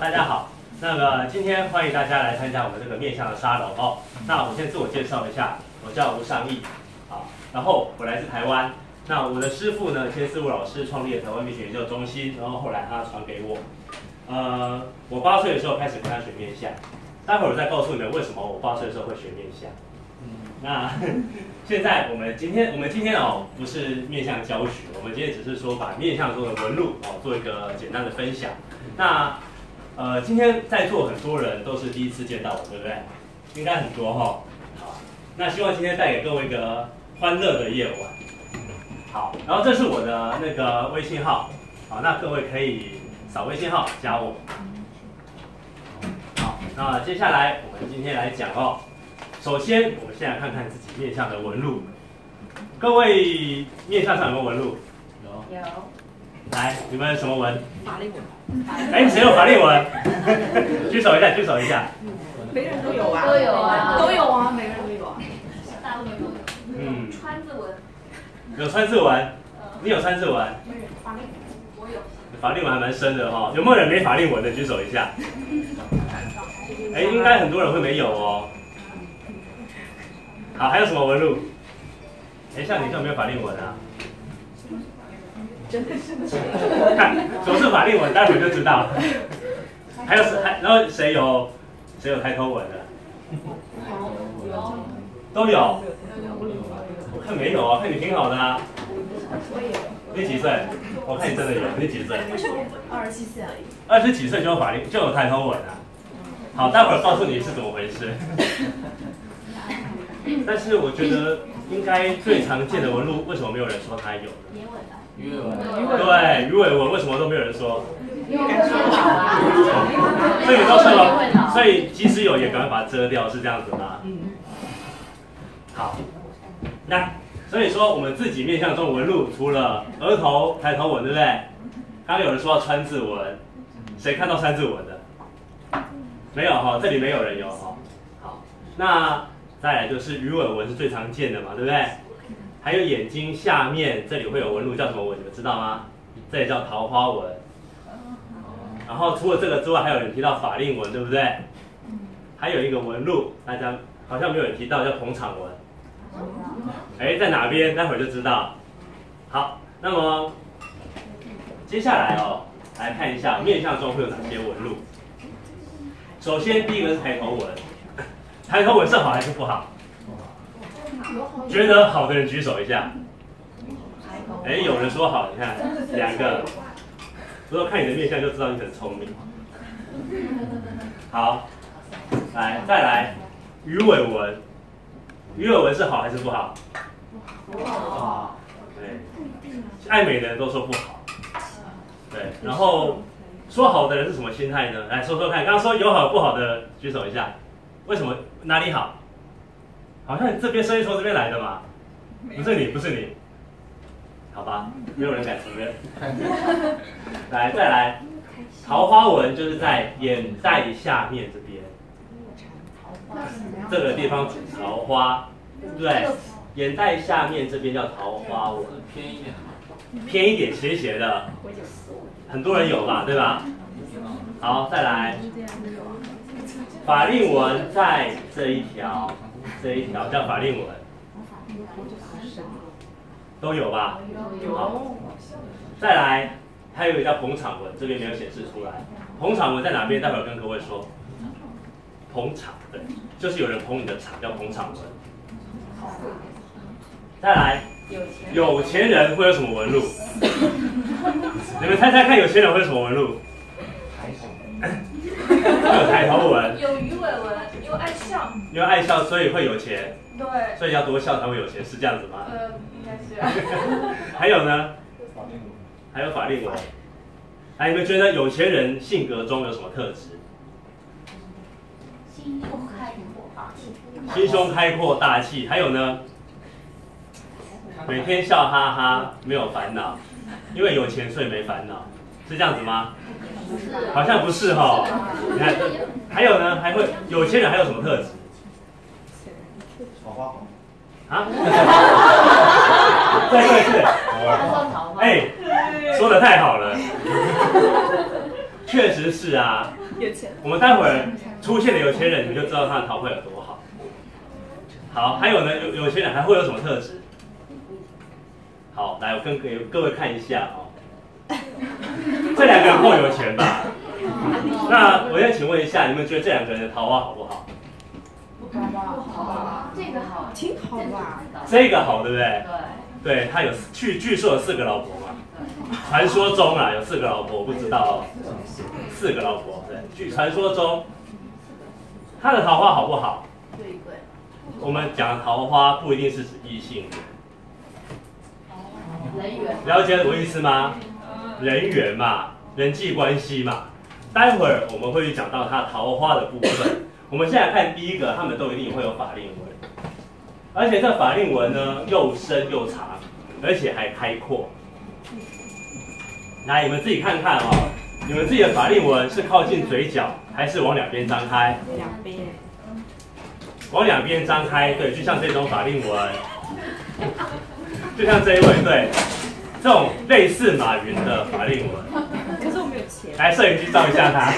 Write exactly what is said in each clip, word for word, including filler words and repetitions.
大家好。那么今天欢迎大家来参加我们这个面向的沙龙哦。那我先自我介绍一下，我叫吴尚义，好，然后我来自台湾。那我的师父呢，千思武老师创立了台湾面相研究中心，然后后来他传给我。呃，我八岁的时候开始跟他学面相，待会儿我再告诉你们为什么我八岁的时候会学面相。那现在我们今天我们今天哦不是面相教学，我们今天只是说把面相中的纹路哦做一个简单的分享。那呃今天在座很多人都是第一次见到我，对不对？应该很多哈、哦。好，那希望今天带给各位一个欢乐的夜晚。好，然后这是我的那个微信号，好，那各位可以扫微信号加我。好，那接下来我们今天来讲哦。首先，我们先来看看自己面相的纹路。各位面相上有没有纹路？ 有。有。 来，你们什么纹？ 法令纹。 哎，谁有法令纹？举手一下，举手一下。 每个人都有啊。 都有啊。 都有啊，每个人都有啊。 大部分都有。 嗯。 川字纹。 有川字纹？你有川字纹？ 没有。法令纹。 我有。 法令纹还蛮深的哈、哦，有没有人没法令纹的？举手一下。哎，应该很多人会没有哦。好，还有什么纹路？哎，像你就没有法令纹啊？ 真的是不是？ 看什么是法令纹，待会就知道。还有谁？还然后谁有谁有抬头纹的？ 有。 都有。我看没有啊，看你挺好的啊。你几岁？我看你真的有。你几岁？ 二十七岁而已。 二十几岁就有法令就有抬头纹啊？好，待会儿告诉你是怎么回事。但是我觉得应该最常见的纹路，为什么没有人说它有？鱼尾纹。对，鱼尾纹为什么都没有人说？ 因为感觉老啊。 所以你都说了，所以即使有也赶快把它遮掉，是这样子吗？嗯。好，那所以说我们自己面相中纹路，除了额头抬头纹，对不对？刚刚有人说到川字纹，谁看到川字纹的？没有哈，这里没有人有哈。好，那。再来就是鱼尾纹是最常见的嘛，对不对？还有眼睛下面这里会有纹路，叫什么纹？你们知道吗？这也叫桃花纹。然后除了这个之外，还有人提到法令纹，对不对？还有一个纹路，大家好像没有人提到，叫捧场纹。哎，在哪边？待会儿就知道。好，那么接下来哦，来看一下面相中会有哪些纹路。首先第一个是抬头纹。抬头纹是好还是不好？觉得好的人举手一下。哎，有人说好，你看两个。不过看你的面相就知道你很聪明。好，来再来鱼尾纹。鱼尾纹是好还是不好？不好。对，爱美的人都说不好。对，然后说好的人是什么心态呢？来说说看，刚刚说有好不好的举手一下。为什么哪里好？好像这边说一说这边来的嘛，不是你，不是你，好吧，没有人敢承认。来，再来，桃花纹就是在眼袋下面这边，这个地方指桃花，对，眼袋下面这边叫桃花纹，偏一点，偏一点斜斜的，很多人有吧，对吧？好，再来。法令纹在这一条，这一条叫法令纹，都有吧？好，再来，还有一个叫捧场纹，这边没有显示出来。捧场纹在哪边？待会儿跟各位说。捧场，对，就是有人捧你的场，叫捧场纹。再来，有钱人会有什么纹路？你们猜猜看，有钱人会有什么纹路？有抬头纹， 有鱼尾纹，又爱笑， 因为爱笑，所以会有钱。 对， 所以要多笑才会有钱，是这样子吗？ 呃，应该是。 还有呢？还有法令纹。哎，你们觉得有钱人性格中有什么特质？ 心胸开阔大气。 心胸开阔大气。还有呢？每天笑哈哈，没有烦恼，因为有钱所以没烦恼，是这样子吗？好像不是哈，你看，还有呢，还会有钱人还有什么特质？ 桃花红啊？再说一次。哎，说的太好了。 确实是啊。 有钱。 我们待会儿出现的有钱人，你们就知道他的桃花有多好。好，还有呢，有有钱人还会有什么特质？好，来，我跟各各位看一下哦。这两个人够有钱吧？那我先请问一下，你们觉得这两个人的桃花好不好？ 不好，这个好， 挺好吧？ 这个好，对不对？ 对。 对，他有据据说有四个老婆嘛，传说中啊有四个老婆，我不知道哦。四个老婆，对，据传说中，他的桃花好不好？ 对对。 我们讲桃花不一定是指异性缘， 人缘。 了解我意思吗？人缘嘛，人际关系嘛。待会儿我们会去讲到他桃花的部分。我们现在看第一个，他们都一定会有法令纹，而且这法令纹呢又深又长，而且还开阔。来，你们自己看看哦，你们自己的法令纹是靠近嘴角，还是往两边张开？ 两边。 往两边张开，对，就像这种法令纹，就像这一位，对，这种类似马云的法令纹。 可是我没有钱。 来，摄影机照一下他。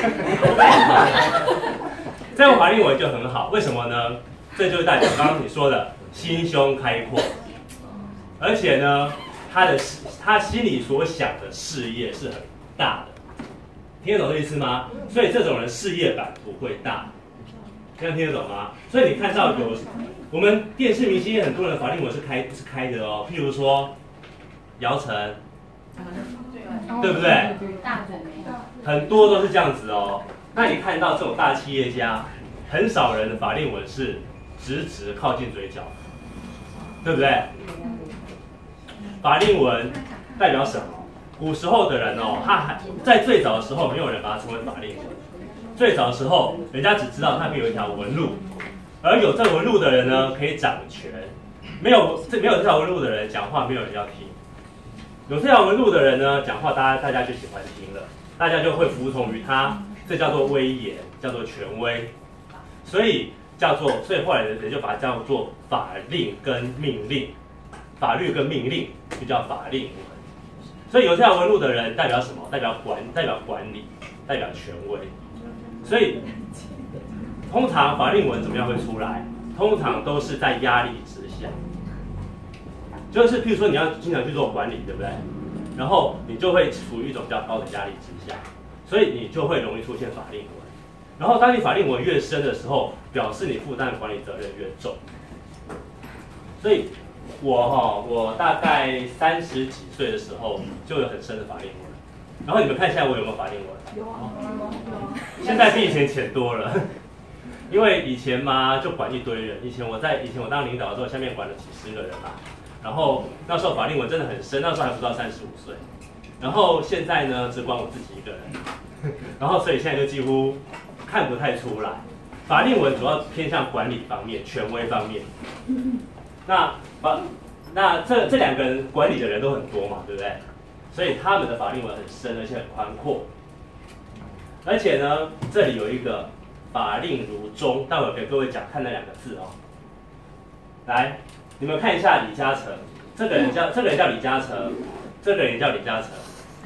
这种法令纹就很好，为什么呢？这就是代表刚刚你说的心胸开阔，而且呢，他的他心里所想的事业是很大的，听得懂这意思吗？所以这种人事业版图会大，这样听得懂吗？所以你看到有我们电视明星很多人的法令纹是开是开的哦，譬如说姚晨，对不对？ 大嘴眉， 很多都是这样子哦。那你看到这种大企业家，很少人的法令纹是直直靠近嘴角，对不对？法令纹代表什么？古时候的人哦，他还在最早的时候，没有人把它称为法令纹。最早的时候，人家只知道它会有一条纹路，而有这纹路的人呢，可以掌权；没有这没有这条纹路的人，讲话没有人要听。有这条纹路的人呢，讲话大家大家就喜欢听了，大家就会服从于他。这叫做威严，叫做权威，所以叫做，所以后来的人就把它叫做法令跟命令，法律跟命令就叫法令纹。所以有这条纹路的人代表什么？代表管，代表管理，代表权威。所以通常法令纹怎么样会出来？通常都是在压力之下，就是譬如说你要经常去做管理，对不对？然后你就会处于一种比较高的压力之下。所以你就会容易出现法令纹，然后当你法令纹越深的时候，表示你负担的管理责任越重。所以我哈、哦，我大概三十几岁的时候就有很深的法令纹，然后你们看一下我有没有法令纹？ 有啊， 现在比以前浅多了，因为以前嘛就管一堆人，以前我在以前我当领导的时候，下面管了几十个人嘛，然后那时候法令纹真的很深，那时候还不到三十五岁。然后现在呢，只管我自己一个人，然后所以现在就几乎看不太出来。法令纹主要偏向管理方面、权威方面。那法那这这两个人管理的人都很多嘛，对不对？所以他们的法令纹很深，而且很宽阔。而且呢，这里有一个法令如钟，待会儿给各位讲看那两个字哦。来，你们看一下李嘉诚，这个人叫这个人叫李嘉诚，这个人叫李嘉诚。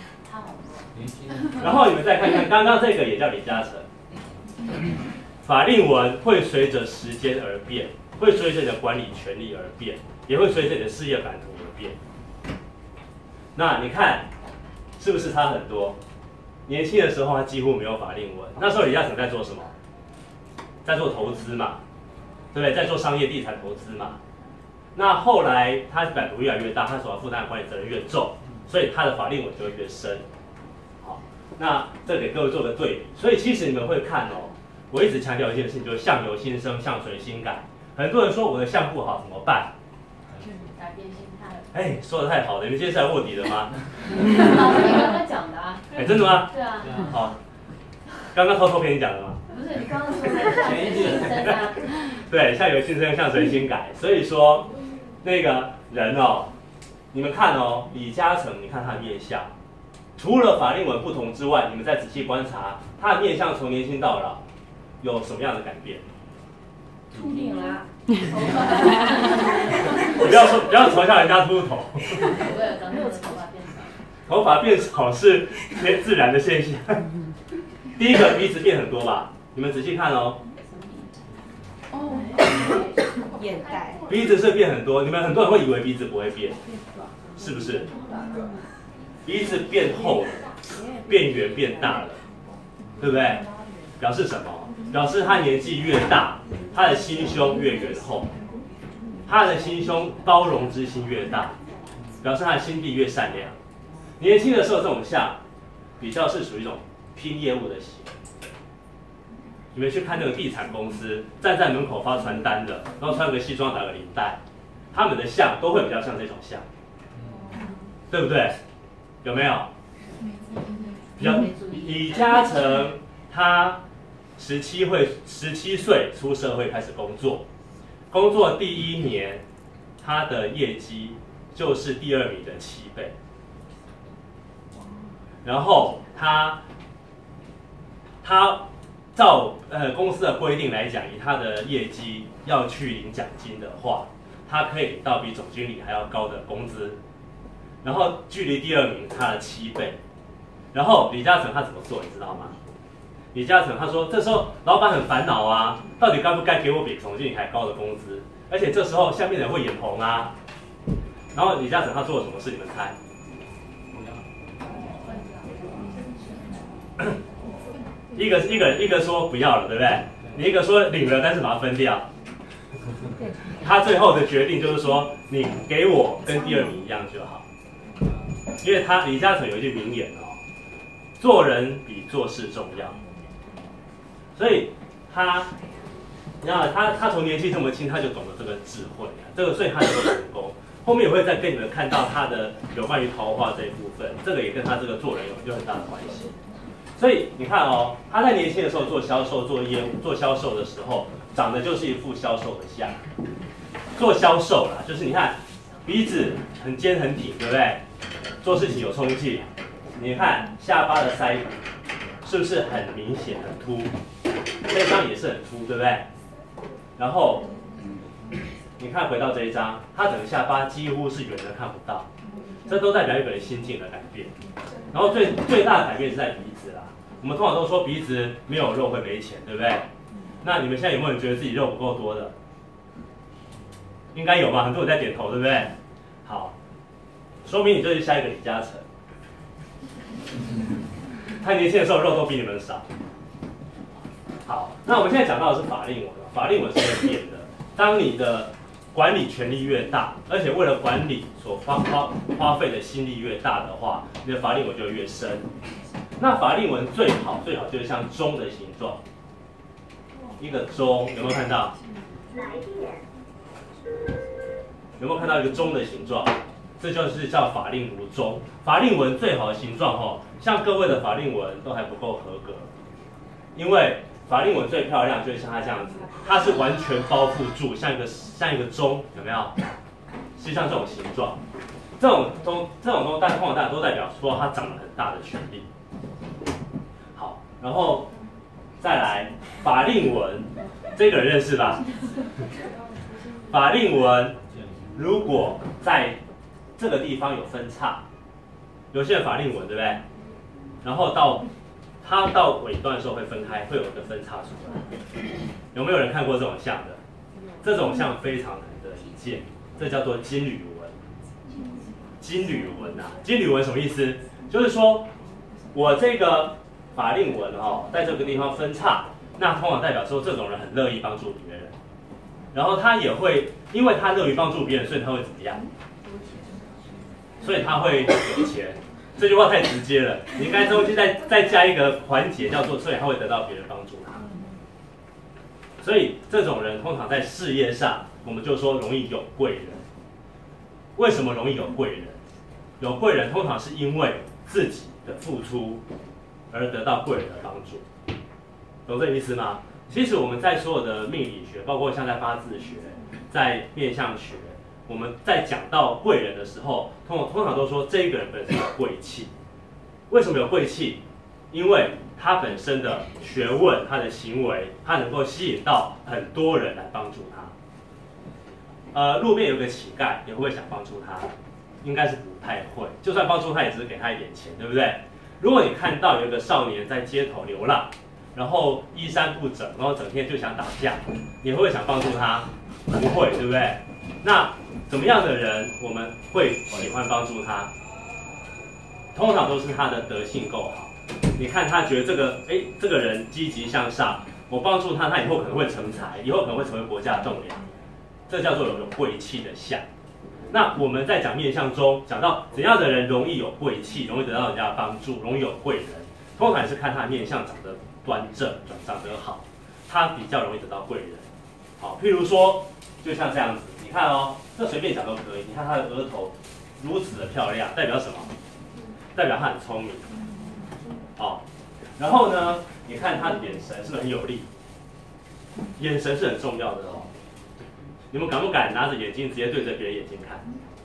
然后你们再看看，刚刚这个也叫李嘉诚。法令纹会随着时间而变，会随着你的管理权力而变，也会随着你的事业版图而变。那你看，是不是差很多？年轻的时候他几乎没有法令纹，那时候李嘉诚在做什么？在做投资嘛，对不对？在做商业地产投资嘛。那后来他版图越来越大，他所要负担的管理责任越重，所以他的法令纹就会越深。好，那这给各位做个对比。所以其实你们会看哦，我一直强调一件事情，就是相由心生，相随心改。很多人说我的相不好怎么办？ 改变心态。 哎，说的太好了，你们今天是来卧底的吗？ 老师你刚刚讲的啊。 哎，真的吗？ 对啊。 好，刚刚偷偷跟你讲的吗？ 不是，你刚刚说的相由心生啊。对， 相由心生，相随心改。所以说，那个人哦，你们看哦，李嘉诚，你看他的面相，除了法令纹不同之外，你们再仔细观察他的面相，从年轻到老有什么样的改变？ 秃顶啦。 你不要说，不要嘲笑人家秃头。 我有长头发变少。 头发变少是自然的现象。 第一个鼻子变很多吧，你们仔细看哦。 哦，眼袋。 鼻子是变很多，你们很多人会以为鼻子不会变，是不是？鼻子变厚了，变圆变大了，对不对？表示什么？表示他年纪越大，他的心胸越圆厚，他的心胸包容之心越大，表示他的心地越善良。年轻的时候这种像，比较是属于一种拼业务的型。你们去看那个地产公司，站在门口发传单的，然后穿个西装打个领带，他们的像都会比较像这种像，对不对？有没有？比较李嘉诚他十七会十七岁出社会开始工作，工作第一年他的业绩就是第二名的七倍，然后他他照呃公司的规定来讲，以他的业绩要去领奖金的话，他可以领到比总经理还要高的工资。然后距离第二名差了七倍，然后李嘉诚他怎么做，你知道吗？李嘉诚他说，这时候老板很烦恼啊，到底该不该给我比总经理还高的工资？而且这时候下面的人会眼红啊。然后李嘉诚他做了什么事？你们猜？一个一个一个说不要了，对不对？你一个说领了，但是把它分掉。他最后的决定就是说，你给我跟第二名一样就好。因为他李嘉诚有一句名言哦，做人比做事重要。所以他，你看他他从年纪这么轻，他就懂得这个智慧啊，这个所以他能够成功。后面也会再跟你们看到他的有关于桃花这一部分，这个也跟他这个做人有有很大的关系。所以你看哦，他在年轻的时候做销售、做业务、做销售的时候，长得就是一副销售的像。做销售啦，就是你看鼻子很尖很挺，对不对？做事情有冲劲。你看下巴的腮骨是不是很明显很凸？这一张也是很凸，对不对？然后你看回到这一张，他整个下巴几乎是圆的看不到，这都代表一个人心境的改变。然后最最大的改变是在鼻子啦。我们通常都说鼻子没有肉会没钱，对不对？那你们现在有没有人觉得自己肉不够多的？应该有吧，很多人在点头，对不对？好，说明你就是下一个李嘉诚。他年轻的时候肉都比你们少。好，那我们现在讲到的是法令纹，法令纹是会变的。当你的管理权力越大，而且为了管理所花花花费的心力越大的话，你的法令纹就越深。那法令纹最好最好就是像钟的形状，一个钟，有没有看到？有没有看到一个钟的形状？这就是叫法令如钟。法令纹最好的形状哦，像各位的法令纹都还不够合格，因为法令纹最漂亮就是像它这样子，它是完全包覆住，像一个像一个钟，有没有？是像这种形状，这种钟这种钟，但通常大家都代表说它掌了很大的权力。好，然后再来法令纹，这个人认识吧？法令纹如果在这个地方有分叉，有些人法令纹对不对？然后到它到尾端的时候会分开，会有一个分叉出来。有没有人看过这种像的？这种像非常难得一见，这叫做金缕纹。金缕纹啊，金缕纹什么意思？就是说我这个法令纹哦，在这个地方分叉，那通常代表说这种人很乐意帮助别人。然后他也会，因为他乐于帮助别人，所以他会怎么样？所以他会有钱。这句话太直接了，你应该中间再再加一个环节，叫做所以他会得到别人帮助他。所以这种人通常在事业上，我们就说容易有贵人。为什么容易有贵人？有贵人通常是因为自己的付出而得到贵人的帮助，懂这个意思吗？其实我们在所有的命理学，包括像在八字学、在面相学，我们在讲到贵人的时候，通通常都说这个人本身有贵气。为什么有贵气？因为他本身的学问、他的行为，他能够吸引到很多人来帮助他。呃，路边有个乞丐，你会不会想帮助他？应该是不太会，就算帮助他，也只是给他一点钱，对不对？ 如果你看到有一个少年在街头流浪，然后衣衫不整，然后整天就想打架，你会不会想帮助他？不会，对不对？那怎么样的人我们会喜欢帮助他？通常都是他的德性够好。你看他觉得这个，哎，这个人积极向上，我帮助他，他以后可能会成才，以后可能会成为国家的栋梁，这叫做有有贵气的相。那我们在讲面相中，讲到怎样的人容易有贵气，容易得到人家的帮助，容易有贵人，通常也是看他的面相长得端正，长得好，他比较容易得到贵人。好，譬如说，就像这样子，你看哦，这随便讲都可以。你看他的额头如此的漂亮，代表什么？代表他很聪明。好，然后呢，你看他的眼神是不是很有力？眼神是很重要的哦。你们敢不敢拿着眼睛直接对着别人眼睛看？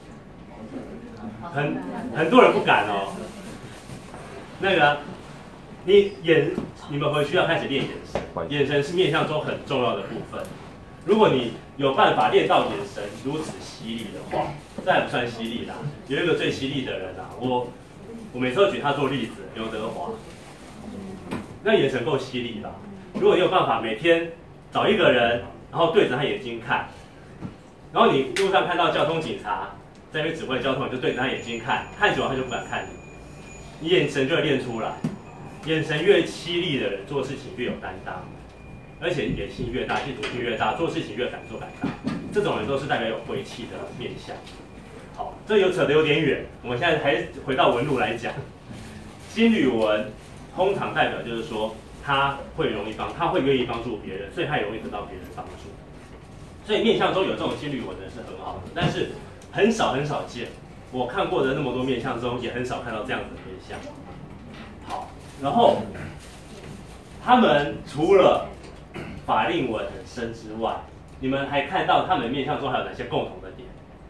很很多人不敢哦。那个，你眼，你们回去要开始练眼神。眼神是面相中很重要的部分。如果你有办法练到眼神如此犀利的话，这还不算犀利啦。有一个最犀利的人啊，我我每次都举他做例子，刘德华。那眼神够犀利吧？如果你有办法每天找一个人，然后对着他眼睛看。然后你路上看到交通警察在那边指挥交通，你就对着他眼睛看，看久了他就不敢看你，你眼神就会练出来。眼神越犀利的人，做事情越有担当，而且野心越大，企图心越大，做事情越敢做敢当。这种人都是代表有贵气的面相。好，这有扯得有点远，我们现在还是回到纹路来讲。金缕纹通常代表就是说他会容易帮，他会愿意帮助别人，所以他也容易得到别人帮助。所以面相中有这种金缕纹的人是很好的，但是很少很少见。我看过的那么多面相中，也很少看到这样子的面相。好，然后他们除了法令纹很深之外，你们还看到他们面相中还有哪些共同的点？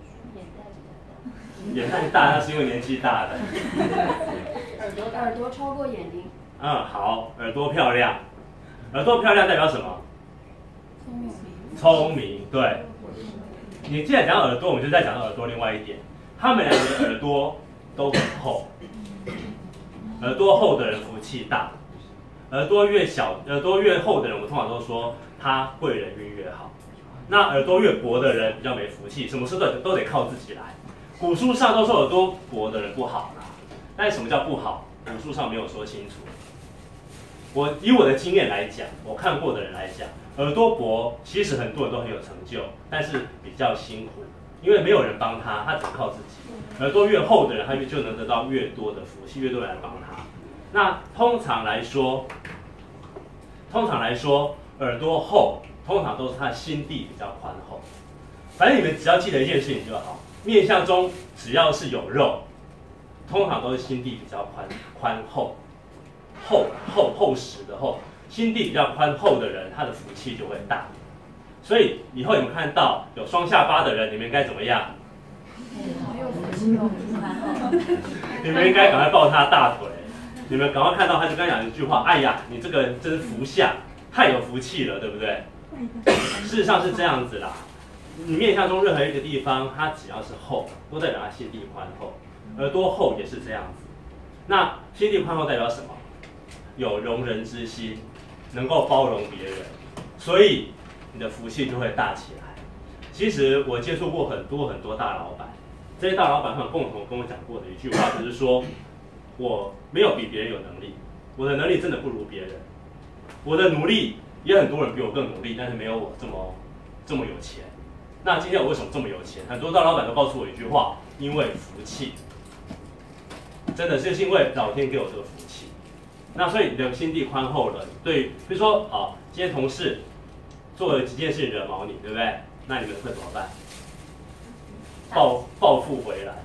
眼袋大，那是因为年纪大的。 耳朵耳朵超过眼睛。 嗯，好，耳朵漂亮，耳朵漂亮代表什么？ 聪明。 聪明，对。你既然讲到耳朵，我们就再讲到耳朵另外一点，他们两个的耳朵都很厚，耳朵厚的人福气大，耳朵越小、耳朵越厚的人，我们通常都说他贵人运越好。那耳朵越薄的人比较没福气，什么事都都得靠自己来。古书上都说耳朵薄的人不好啦，但是什么叫不好？古书上没有说清楚。我以我的经验来讲，我看过的人来讲，耳朵薄其实很多人都很有成就，但是比较辛苦，因为没有人帮他，他只能靠自己。耳朵越厚的人，他就能得到越多的福气，越多人来帮他。那通常来说，通常来说，耳朵厚，通常都是他的心地比较宽厚。反正你们只要记得一件事情就好，面相中只要是有肉，通常都是心地比较宽宽厚。厚厚厚实的厚，心地比较宽厚的人，他的福气就会大。所以以后你们看到有双下巴的人，你们应该怎么样？ 好有福气哦，宽厚。 你们应该赶快抱他大腿。你们赶快看到他就跟他讲一句话：哎呀，你这个人真是福相，太有福气了，对不对？事实上是这样子啦。你面相中任何一个地方，它只要是厚，都代表他心地宽厚。耳朵厚也是这样子。那心地宽厚代表什么？有容人之心，能够包容别人，所以你的福气就会大起来。其实我接触过很多很多大老板，这些大老板他们共同跟我讲过的一句话就是说，我没有比别人有能力，我的能力真的不如别人，我的努力也很多人比我更努力，但是没有我这么这么有钱。那今天我为什么这么有钱？很多大老板都告诉我一句话：因为福气，真的是因为老天给我这个福气。那所以你的心地宽厚了，对，比如说好，今天同事做了几件事惹毛你，对不对？那你们会怎么办？报报复回来，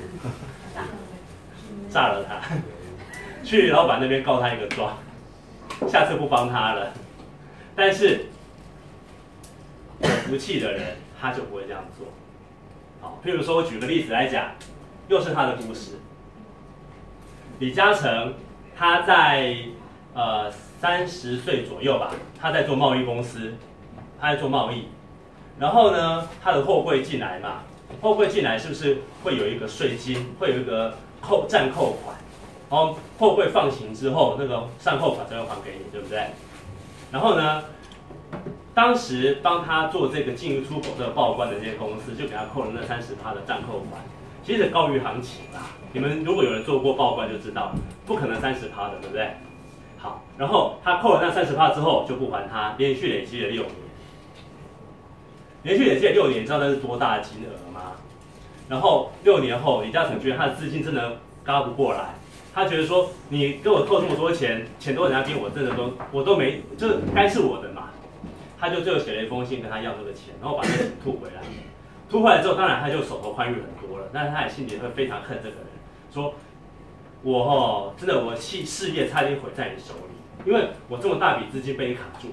炸了他，去老板那边告他一个状，下次不帮他了。但是有福气的人，他就不会这样做。好，譬如说我举个例子来讲，又是他的故事。李嘉诚。他在呃三十岁左右吧，他在做贸易公司，他在做贸易。然后呢，他的货柜进来嘛，货柜进来是不是会有一个税金，会有一个扣暂扣款？ 哦，货柜放行之后，那个善后款才会还给你，对不对？然后呢，当时帮他做这个进出口的报关的这些公司，就给他扣了那三十趴的暂扣款，其实高于行情啦。你们如果有人做过报关就知道，不可能三十趴的，对不对？好，然后他扣了那三十趴之后就不还他，连续累积了六年，连续累积了六年，你知道那是多大的金额吗？然后六年后，李嘉诚觉得他的资金真的嘎不过来。他觉得说，你给我扣这么多钱，钱都人家给我，真的都我都没，就是该是我的嘛。他就最后写了一封信跟他要这个钱，然后把这个钱吐回来。吐回来之后，当然他就手头宽裕很多了，但是他也心里会非常恨这个人，说，我哦，真的我事事业差点毁在你手里，因为我这么大笔资金被你卡住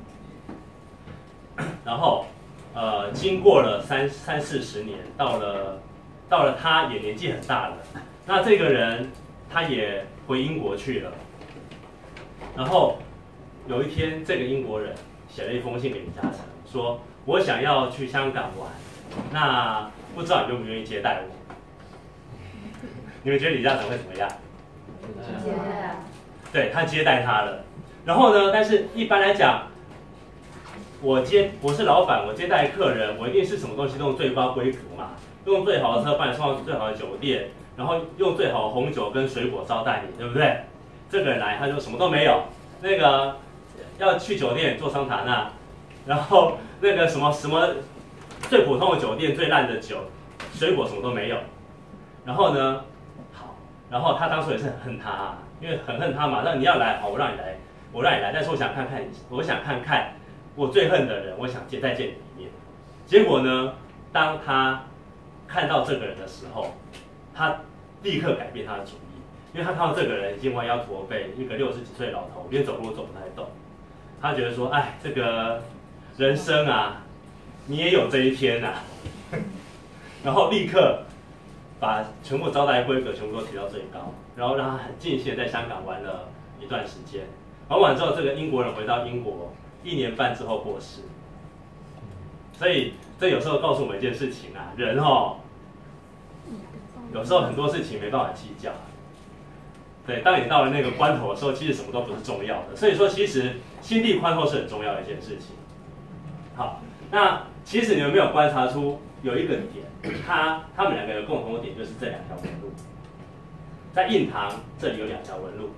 了。然后，呃，经过了三三四十年，到了到了他也年纪很大了，那这个人。他也回英国去了，然后有一天，这个英国人写了一封信给李嘉诚，说：“我想要去香港玩，那不知道你愿不愿意接待我？”你们觉得李嘉诚会怎么样？ 接待。 对，他接待他了。然后呢，但是一般来讲，我接我是老板，我接待客人，我一定是什么东西都用最高规格嘛，用最好的车把你送到最好的酒店。然后用最好的红酒跟水果招待你，对不对？这个人来，他就什么都没有，那个要去酒店做桑塔纳，然后那个什么什么最普通的酒店最烂的酒，水果什么都没有。然后呢，好，然后他当初也是很恨他、啊，因为很恨他嘛，那你要来，好，我让你来，我让你来，但是我想看看，我想看看我最恨的人，我想见再见你一面。结果呢，当他看到这个人的时候，他立刻改变他的主意，因为他看到这个人已经弯腰驼背，一个六十几岁的老头，连走路都走不太动。他觉得说，哎，这个人生啊，你也有这一天啊。然后立刻把全部招待规格全部都提到最高，然后让他很尽兴在香港玩了一段时间。玩完之后，这个英国人回到英国，一年半之后过世。所以这有时候告诉我们一件事情啊，人哦。有时候很多事情没办法计较，对，当你到了那个关头的时候，其实什么都不是重要的。所以说，其实心地宽厚是很重要的一件事情。好，那其实你们没有观察出有一个点，它他们两个有共同的点，就是这两条纹路，在印堂这里有两条纹路。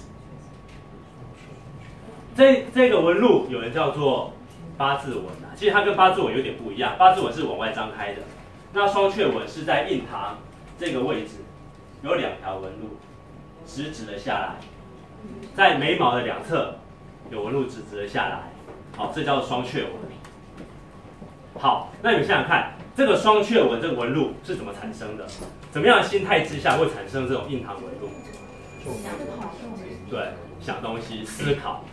这这个纹路有人叫做八字纹啊，其实它跟八字纹有点不一样，八字纹是往外张开的，那双雀纹是在印堂。这个位置有两条纹路，直直的下来，在眉毛的两侧有纹路直直的下来，好，这叫做双雀纹。好，那你们想想看，这个双雀纹这个纹路是怎么产生的？怎么样的心态之下会产生这种印堂纹路？对，想东西、思考，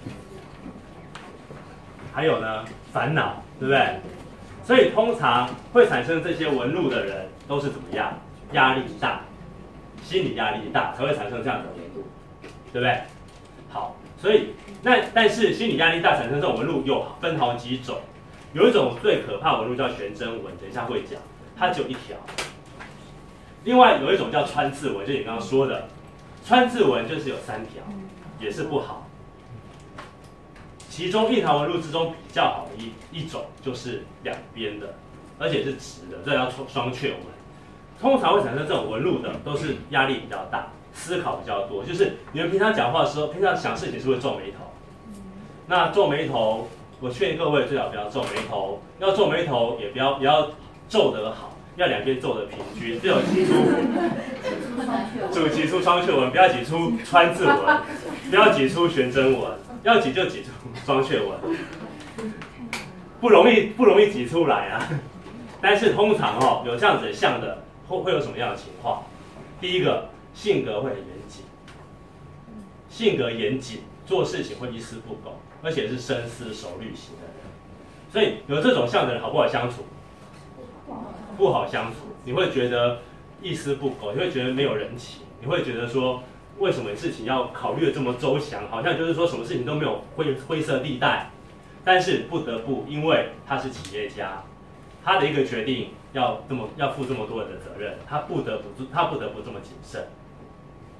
还有呢，烦恼，对不对？所以通常会产生这些纹路的人都是怎么样？压力大，心理压力大才会产生这样的纹路，对不对？好，所以那但是心理压力大产生这种纹路有分好几种，有一种最可怕的纹路叫悬针纹，等一下会讲，它只有一条。另外有一种叫穿刺纹，就你刚刚说的，穿刺纹就是有三条，也是不好。其中印堂纹路之中比较好的一一种就是两边的，而且是直的，这叫双雀纹。通常会产生这种纹路的，都是压力比较大，思考比较多。就是你们平常讲话的时候，平常想事情是会皱眉头。那皱眉头，我劝各位最好不要皱眉头。要皱眉头，也不要不要皱得好，要两边皱得平均，只有挤出主挤出双雀纹，不要挤出穿刺纹，不要挤出悬针纹，要挤就挤出双雀纹，不容易不容易挤出来啊。但是通常哦，有这样子像的。会会有什么样的情况？第一个，性格会很严谨，性格严谨，做事情会一丝不苟，而且是深思熟虑型的人。所以有这种像的人好不好相处？不好相处，你会觉得一丝不苟，你会觉得没有人情，你会觉得说，为什么事情要考虑的这么周详？好像就是说什么事情都没有灰灰色地带。但是不得不，因为他是企业家，他的一个决定。要这么要负这么多人的责任，他不得不他不得不这么谨慎。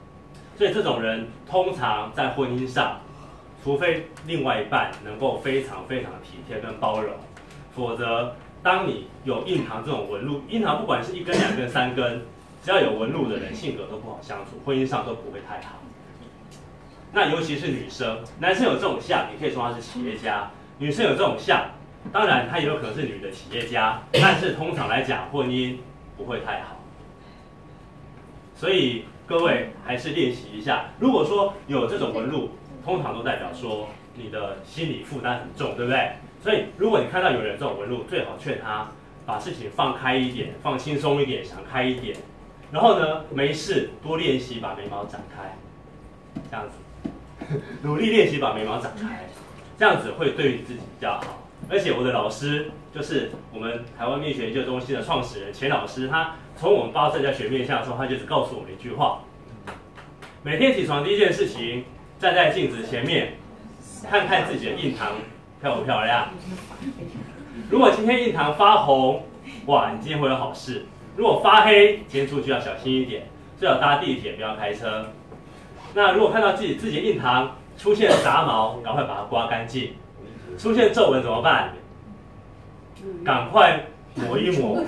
所以这种人通常在婚姻上，除非另外一半能够非常非常体贴跟包容，否则当你有印堂这种纹路，印堂不管是一根、两根、三根，只要有纹路的人，性格都不好相处，婚姻上都不会太好。那尤其是女生，男生有这种相，你可以说他是企业家；女生有这种相，当然她也有可能是女的企业家，但是通常来讲，婚姻不会太好。所以各位还是练习一下。如果说有这种纹路，通常都代表说你的心理负担很重，对不对？所以如果你看到有人这种纹路，最好劝他把事情放开一点，放轻松一点，想开一点。然后呢，没事多练习把眉毛展开，这样子，努力练习把眉毛展开，这样子会对你自己比较好。而且我的老师就是我们台湾面学研究中心的创始人钱老师，他从我们八字在学面相的时候，他就只告诉我们一句话：每天起床第一件事情，站在镜子前面，看看自己的印堂漂不漂亮。如果今天印堂发红，哇，你今天会有好事；如果发黑，今天出去要小心一点，最好搭地铁，不要开车。那如果看到自己自己的印堂出现杂毛，赶快把它刮干净。出现皱纹怎么办？赶快抹一抹。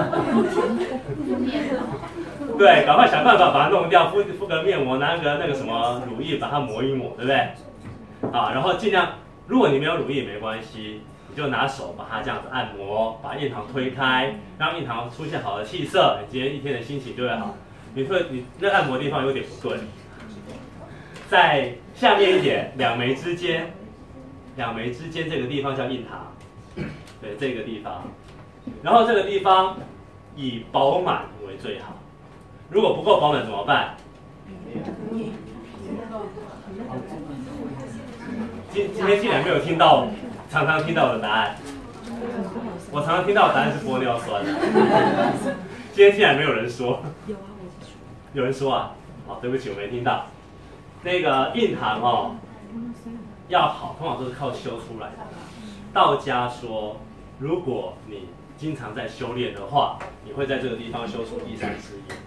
对，赶快想办法把它弄掉，敷敷个面膜，拿个那个什么乳液把它抹一抹，对不对？啊，然后尽量，如果你没有乳液没关系，你就拿手把它这样子按摩，把印堂推开，让印堂出现好的气色，你今天一天的心情就会好。你会你那按摩的地方有点不对，在下面一点，两眉之间。两眉之间这个地方叫印堂，对，这个地方，然后这个地方以饱满为最好。如果不够饱满怎么办？今今天竟然没有听到常常听到的答案，我常常听到的答案是玻尿酸。今天竟然没有人说，有人说啊，好，对不起，我没听到。那个印堂哦。要好，通常都是靠修出来的。道家说，如果你经常在修炼的话，你会在这个地方修出第三只眼。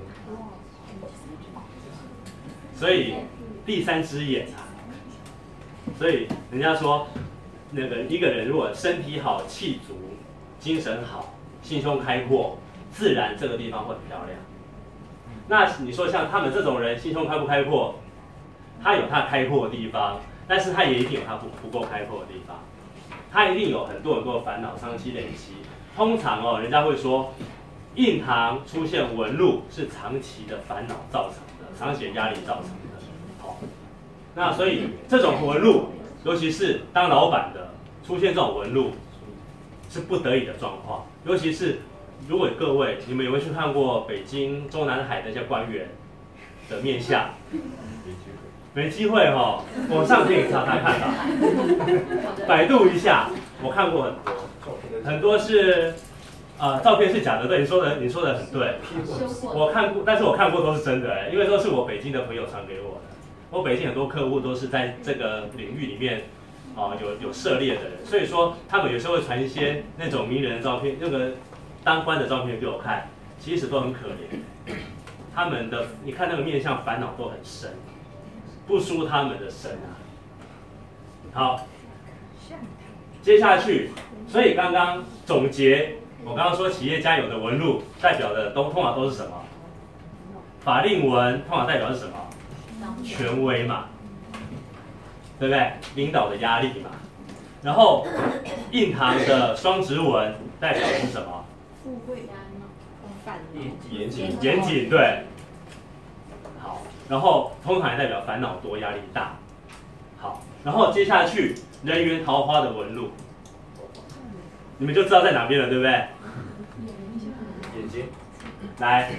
所以第三只眼啊，所以人家说，那个一个人如果身体好、气足、精神好、心胸开阔，自然这个地方会很漂亮。那你说像他们这种人，心胸开不开阔？他有他开阔的地方。但是他也一定有他不不够开阔的地方，他一定有很多很多的烦恼长期累积。通常哦，人家会说，印堂出现纹路是长期的烦恼造成的，长期的压力造成的。好，那所以这种纹路，尤其是当老板的出现这种纹路，是不得已的状况。尤其是如果各位你们有没有去看过北京中南海的一些官员的面相？没机会哦，网上可以查查看吧，百度一下，我看过很多，很多是，呃，照片是假的，对，你说的，你说的很对，我看过，但是我看过都是真的哎，因为都是我北京的朋友传给我的，我北京很多客户都是在这个领域里面，啊、呃，有有涉猎的人，所以说他们有时候会传一些那种名人的照片，那个当官的照片给我看，其实都很可怜，他们的，你看那个面相烦恼都很深。不输他们的神啊！好，接下去，所以刚刚总结，我刚刚说企业家有的纹路代表的都通常都是什么？法令纹通常代表是什么？权威嘛，对不对？领导的压力嘛。然后印堂的双指纹代表的是什么？ 富贵严谨，严谨，对。好。然后通常也代表烦恼多、压力大。好，然后接下去人缘桃花的纹路，你们就知道在哪边了，对不对？眼睛，来，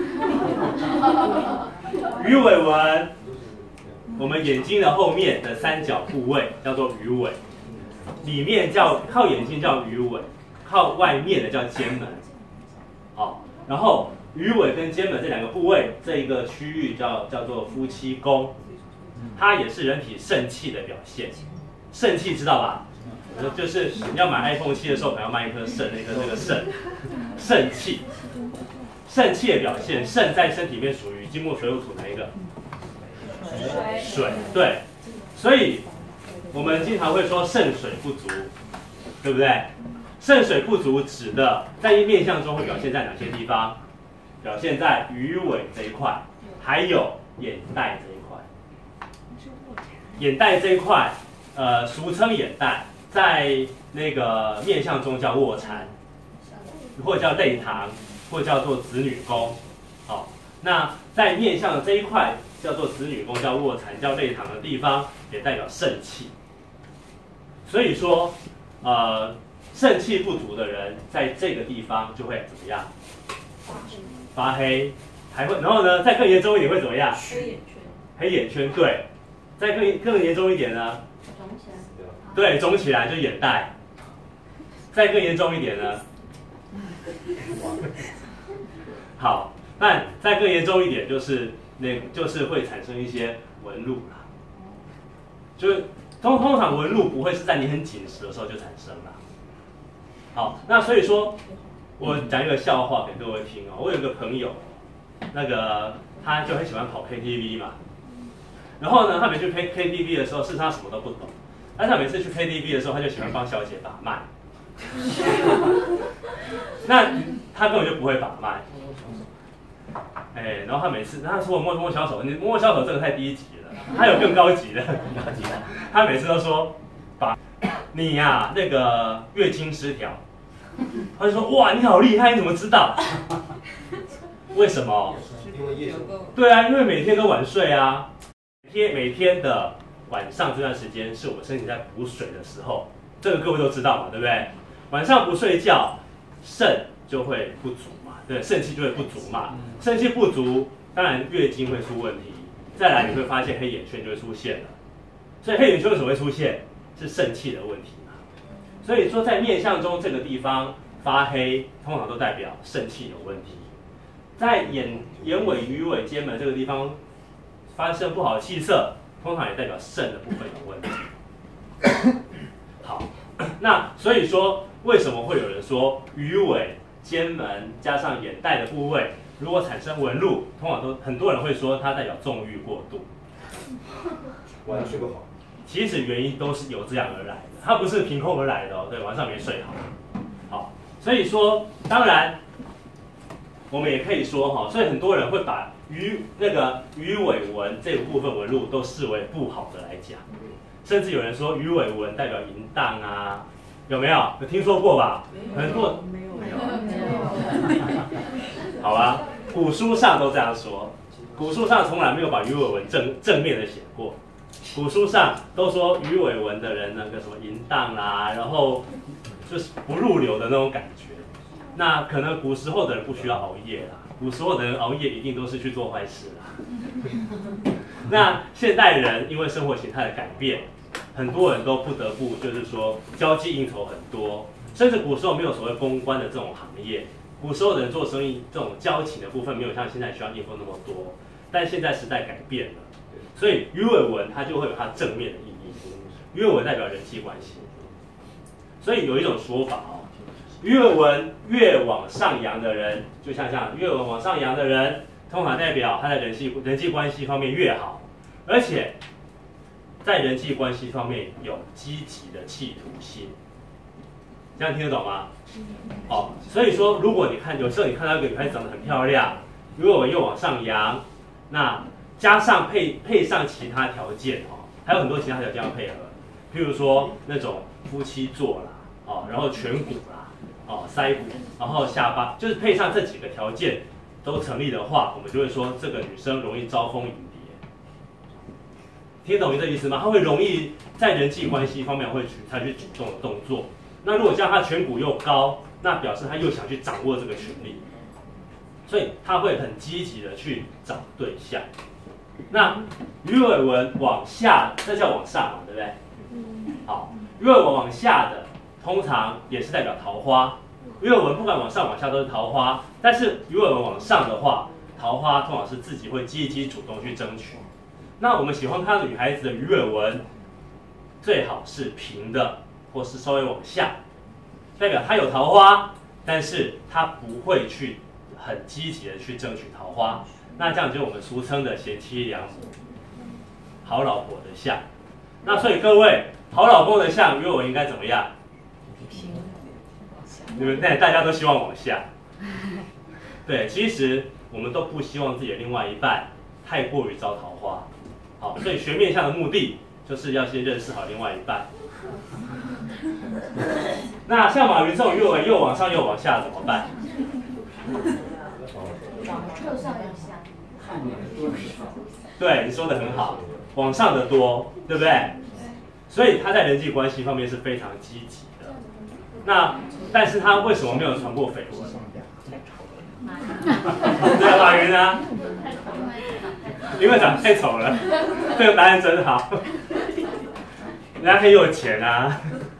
鱼尾纹，我们眼睛的后面的三角部位叫做鱼尾，里面叫靠眼睛叫鱼尾，靠外面的叫尖门。好，然后。鱼尾跟肩门这两个部位，这一个区域叫叫做夫妻宫，它也是人体肾气的表现。肾气知道吧？就是你要买 iPhone 七的时候，可能要卖一颗肾，那颗这个肾，肾气，肾气的表现。肾在身体里面属于金木水火土哪一个？ 水，对，所以我们经常会说肾水不足，对不对？肾水不足指的在面相中会表现在哪些地方？表现在鱼尾这一块，还有眼袋这一块。眼袋这一块，呃，俗称眼袋，在那个面相中叫卧蚕，或者叫泪堂，或者叫做子女宫。好，那在面相这一块叫做子女宫、叫卧蚕、叫泪堂的地方，也代表肾气。所以说，呃，肾气不足的人，在这个地方就会怎么样？发黑，还会，然后呢，再更严重一点会怎么样？ 黑眼圈。 黑眼圈，对。再更更严重一点呢？ 肿起来。 对，肿起来就眼袋。再更严重一点呢？好，那再更严重一点就是那就是会产生一些纹路啦。就是通通常纹路不会是在你很紧实的时候就产生啦。好，那所以说，我讲一个笑话给各位听哦。我有一个朋友，那个他就很喜欢跑 K T V 嘛。然后呢，他每次去 K T V 的时候，事实上他什么都不懂。但是他每次去 K T V 的时候，他就喜欢帮小姐把脉。那他根本就不会把脉。哎，然后他每次，他说我摸摸小手，你摸摸小手这个太低级了，他有更高级的。他每次都说把你呀、啊、那个月经失调，他就说哇你好厉害，你怎么知道？为什么？对啊，因为每天都晚睡啊。天每天的晚上这段时间是我们身体在补水的时候，这个各位都知道嘛，对不对？晚上不睡觉，肾就会不足嘛，对，肾气就会不足嘛。肾气不足，当然月经会出问题。再来你会发现黑眼圈就会出现了，所以黑眼圈为什么会出现？是肾气的问题嘛。所以说在面相中这个地方发黑，通常都代表肾气有问题。在眼眼尾、鱼尾、肩门这个地方发生不好的气色，通常也代表肾的部分有问题。好，那所以说，为什么会有人说鱼尾、肩门加上眼袋的部位，如果产生纹路，通常都很多人会说它代表纵欲过度。 晚上睡不好。 其实原因都是由这样而来的，它不是凭空而来的哦。对，晚上没睡好。好，所以说，当然，我们也可以说哈，所以很多人会把鱼那个鱼尾纹这个部分纹路都视为不好的来讲，甚至有人说鱼尾纹代表淫荡啊，有没有？有听说过吧？很多没有没有没有。 好吧，古书上都这样说，古书上从来没有把鱼尾纹正正面的写过，古书上都说鱼尾纹的人那个什么淫荡啦，然后就是不入流的那种感觉。那可能古时候的人不需要熬夜啦。古时候的人熬夜一定都是去做坏事啦。那现代人因为生活形态的改变，很多人都不得不就是说交际应酬很多，甚至古时候没有所谓公关的这种行业，古时候的人做生意这种交情的部分没有像现在需要应付那么多。但现在时代改变了，所以鱼尾纹它就会有它正面的意义。鱼尾纹代表人际关系，所以有一种说法哦。鱼尾纹越往上扬的人，就像这样，鱼尾纹往上扬的人，通常代表他的人际人际关系方面越好，而且在人际关系方面有积极的企图心。这样听得懂吗？好，所以说，如果你看有时候你看到一个女孩子长得很漂亮，鱼尾纹又往上扬，那加上配配上其他条件哦，还有很多其他条件要配合，譬如说那种夫妻座啦，哦，然后颧骨啦。哦，腮骨，然后下巴，就是配上这几个条件都成立的话，我们就会说这个女生容易招蜂引蝶。听懂这意思吗？她会容易在人际关系方面会去采取主动的动作。那如果像她颧骨又高，那表示她又想去掌握这个权利，所以她会很积极的去找对象。那鱼尾纹往下，这叫往上嘛，对不对？好，鱼尾纹往下的。通常也是代表桃花，鱼尾纹不管往上往下都是桃花，但是鱼尾纹往上的话，桃花通常是自己会积极主动去争取。那我们喜欢看到女孩子的鱼尾纹，最好是平的，或是稍微往下，代表她有桃花，但是她不会去很积极的去争取桃花。那这样就是我们俗称的贤妻良母。 好老婆的相。那所以各位，好老公的相鱼尾纹应该怎么样？你们那大家都希望往下。对，其实我们都不希望自己的另外一半太过于招桃花。好，所以学面相的目的就是要先认识好另外一半。那像马云这种鱼尾纹又往上又往下怎么办？ 又上又下。 对，你说的很好，往上的多，对不对？所以他在人际关系方面是非常积极的。那但是他为什么没有传过绯闻？对，马云啊，因为长太丑了。这个答案真好，人家很有钱啊。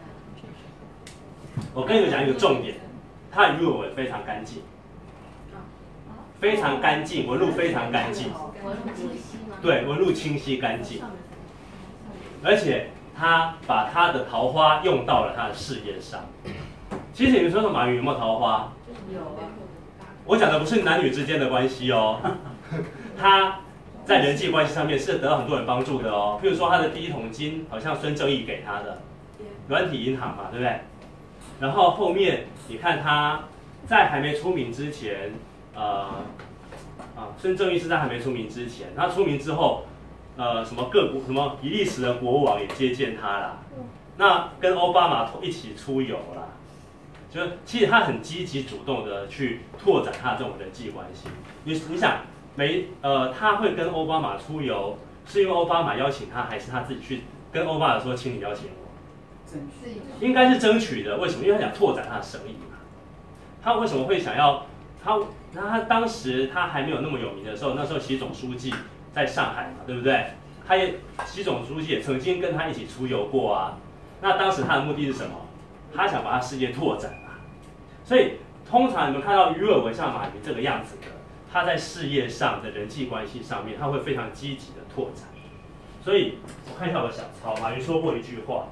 我跟你们讲一个重点，他的鱼尾纹非常干净，非常干净，纹路非常干净。对，纹路清晰干净，而且他把他的桃花用到了他的事业上。其实你们说说马云有没有桃花？ 有啊。 我讲的不是男女之间的关系哦，他在人际关系上面是得到很多人帮助的哦。譬如说他的第一桶金好像孙正义给他的，软体银行嘛，对不对？然后后面你看他在还没出名之前，呃，啊，孙正义是在还没出名之前，他出名之后，呃，什么各国什么比利时的国王也接见他啦，那跟奥巴马一起出游啦。就是其实他很积极主动的去拓展他的这种人际关系。你你想，没呃，他会跟奥巴马出游，是因为奥巴马邀请他，还是他自己去跟奥巴马说，请你邀请我？应该是争取的。为什么？因为他想拓展他的生意嘛。他为什么会想要他？那他当时他还没有那么有名的时候，那时候习总书记在上海嘛，对不对？他也习总书记也曾经跟他一起出游过啊。那当时他的目的是什么？他想把他事业拓展。所以通常你们看到鱼尾纹像马云这个样子的，他在事业上的人际关系上面，他会非常积极的拓展。所以我看一下我的小抄，马云说过一句话，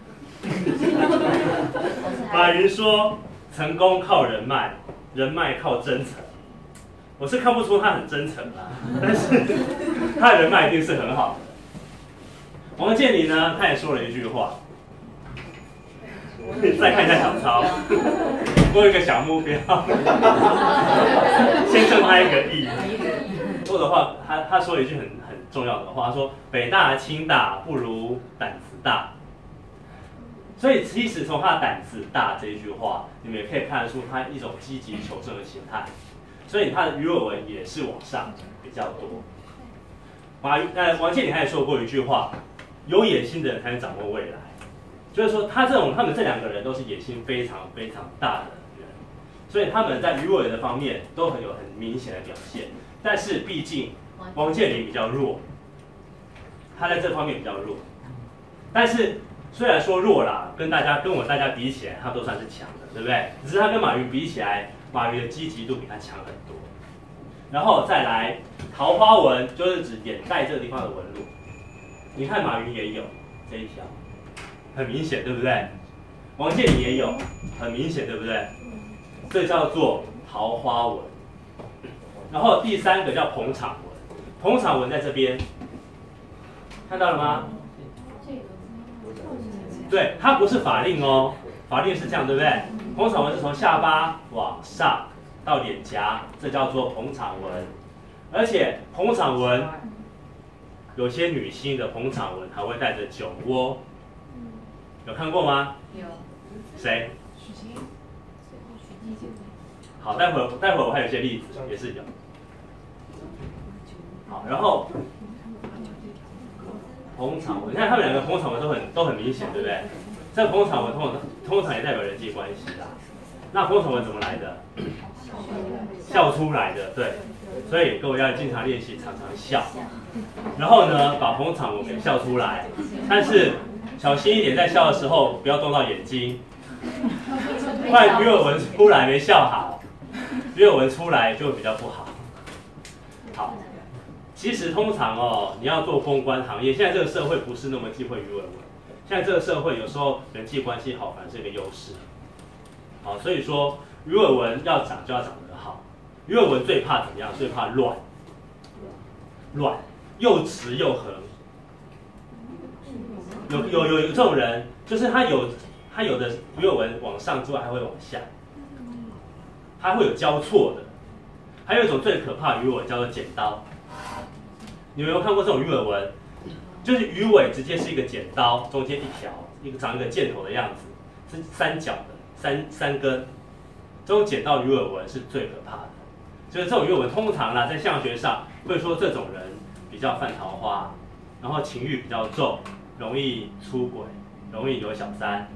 马云说：“成功靠人脉，人脉靠真诚。”我是看不出他很真诚啦，但是他的人脉一定是很好的。王健林呢，他也说了一句话。再看一下小抄，我有一个小目标，先挣他一个亿。或者话，他他说了一句很很重要的话，他说北大清大不如胆子大。所以其实从他的胆子大这一句话，你们也可以看得出他一种积极求胜的心态。所以他的鱼尾纹也是往上比较多。马云呃王健林还说过一句话：有野心的人才能掌握未来。就是说，他这种他们这两个人都是野心非常非常大的人，所以他们在鱼尾纹的方面都很有很明显的表现。但是毕竟王健林比较弱，他在这方面比较弱。但是虽然说弱啦，跟大家跟我大家比起来，他都算是强的，对不对？只是他跟马云比起来，马云的积极度比他强很多。然后再来桃花纹，就是指眼袋这个地方的纹路。你看马云也有这一条。很明显，对不对？王健林也有，很明显，对不对？这叫做桃花纹。然后第三个叫捧场纹，捧场纹在这边，看到了吗？对，它不是法令哦，法令是这样，对不对？捧场纹是从下巴往上到脸颊，这叫做捧场纹。而且捧场纹，有些女性的捧场纹还会带着酒窝。有看过吗？ 有。 谁？许晴。好，待会儿待会儿我还有一些例子也是有。好，然后捧场纹，你看他们两个捧场纹都很都很明显，对不对？这个捧场纹通常通常也代表人际关系啦。那捧场纹怎么来的？笑出来的，对。所以各位要经常练习，常常笑。然后呢，把捧场纹给笑出来，但是。小心一点，在笑的时候不要动到眼睛，不然鱼尾纹出来没笑好，鱼尾纹出来就比较不好。好，其实通常哦，你要做公关行业，现在这个社会不是那么忌讳鱼尾纹，现在这个社会有时候人际关系好反而是一个优势。好，所以说鱼尾纹要长就要长得好，鱼尾纹最怕怎么样？最怕乱，乱又直又横。 有有有有这种人，就是他有他有的鱼尾纹往上之外还会往下，它会有交错的。还有一种最可怕的鱼尾纹叫做剪刀，你们有没有看过这种鱼尾纹？就是鱼尾直接是一个剪刀，中间一条，一个长一个箭头的样子，是三角的，三三根。这种剪刀鱼尾纹是最可怕的。就是这种鱼尾纹通常啦，在相学上会说这种人比较犯桃花，然后情欲比较重，容易出轨，容易有小三。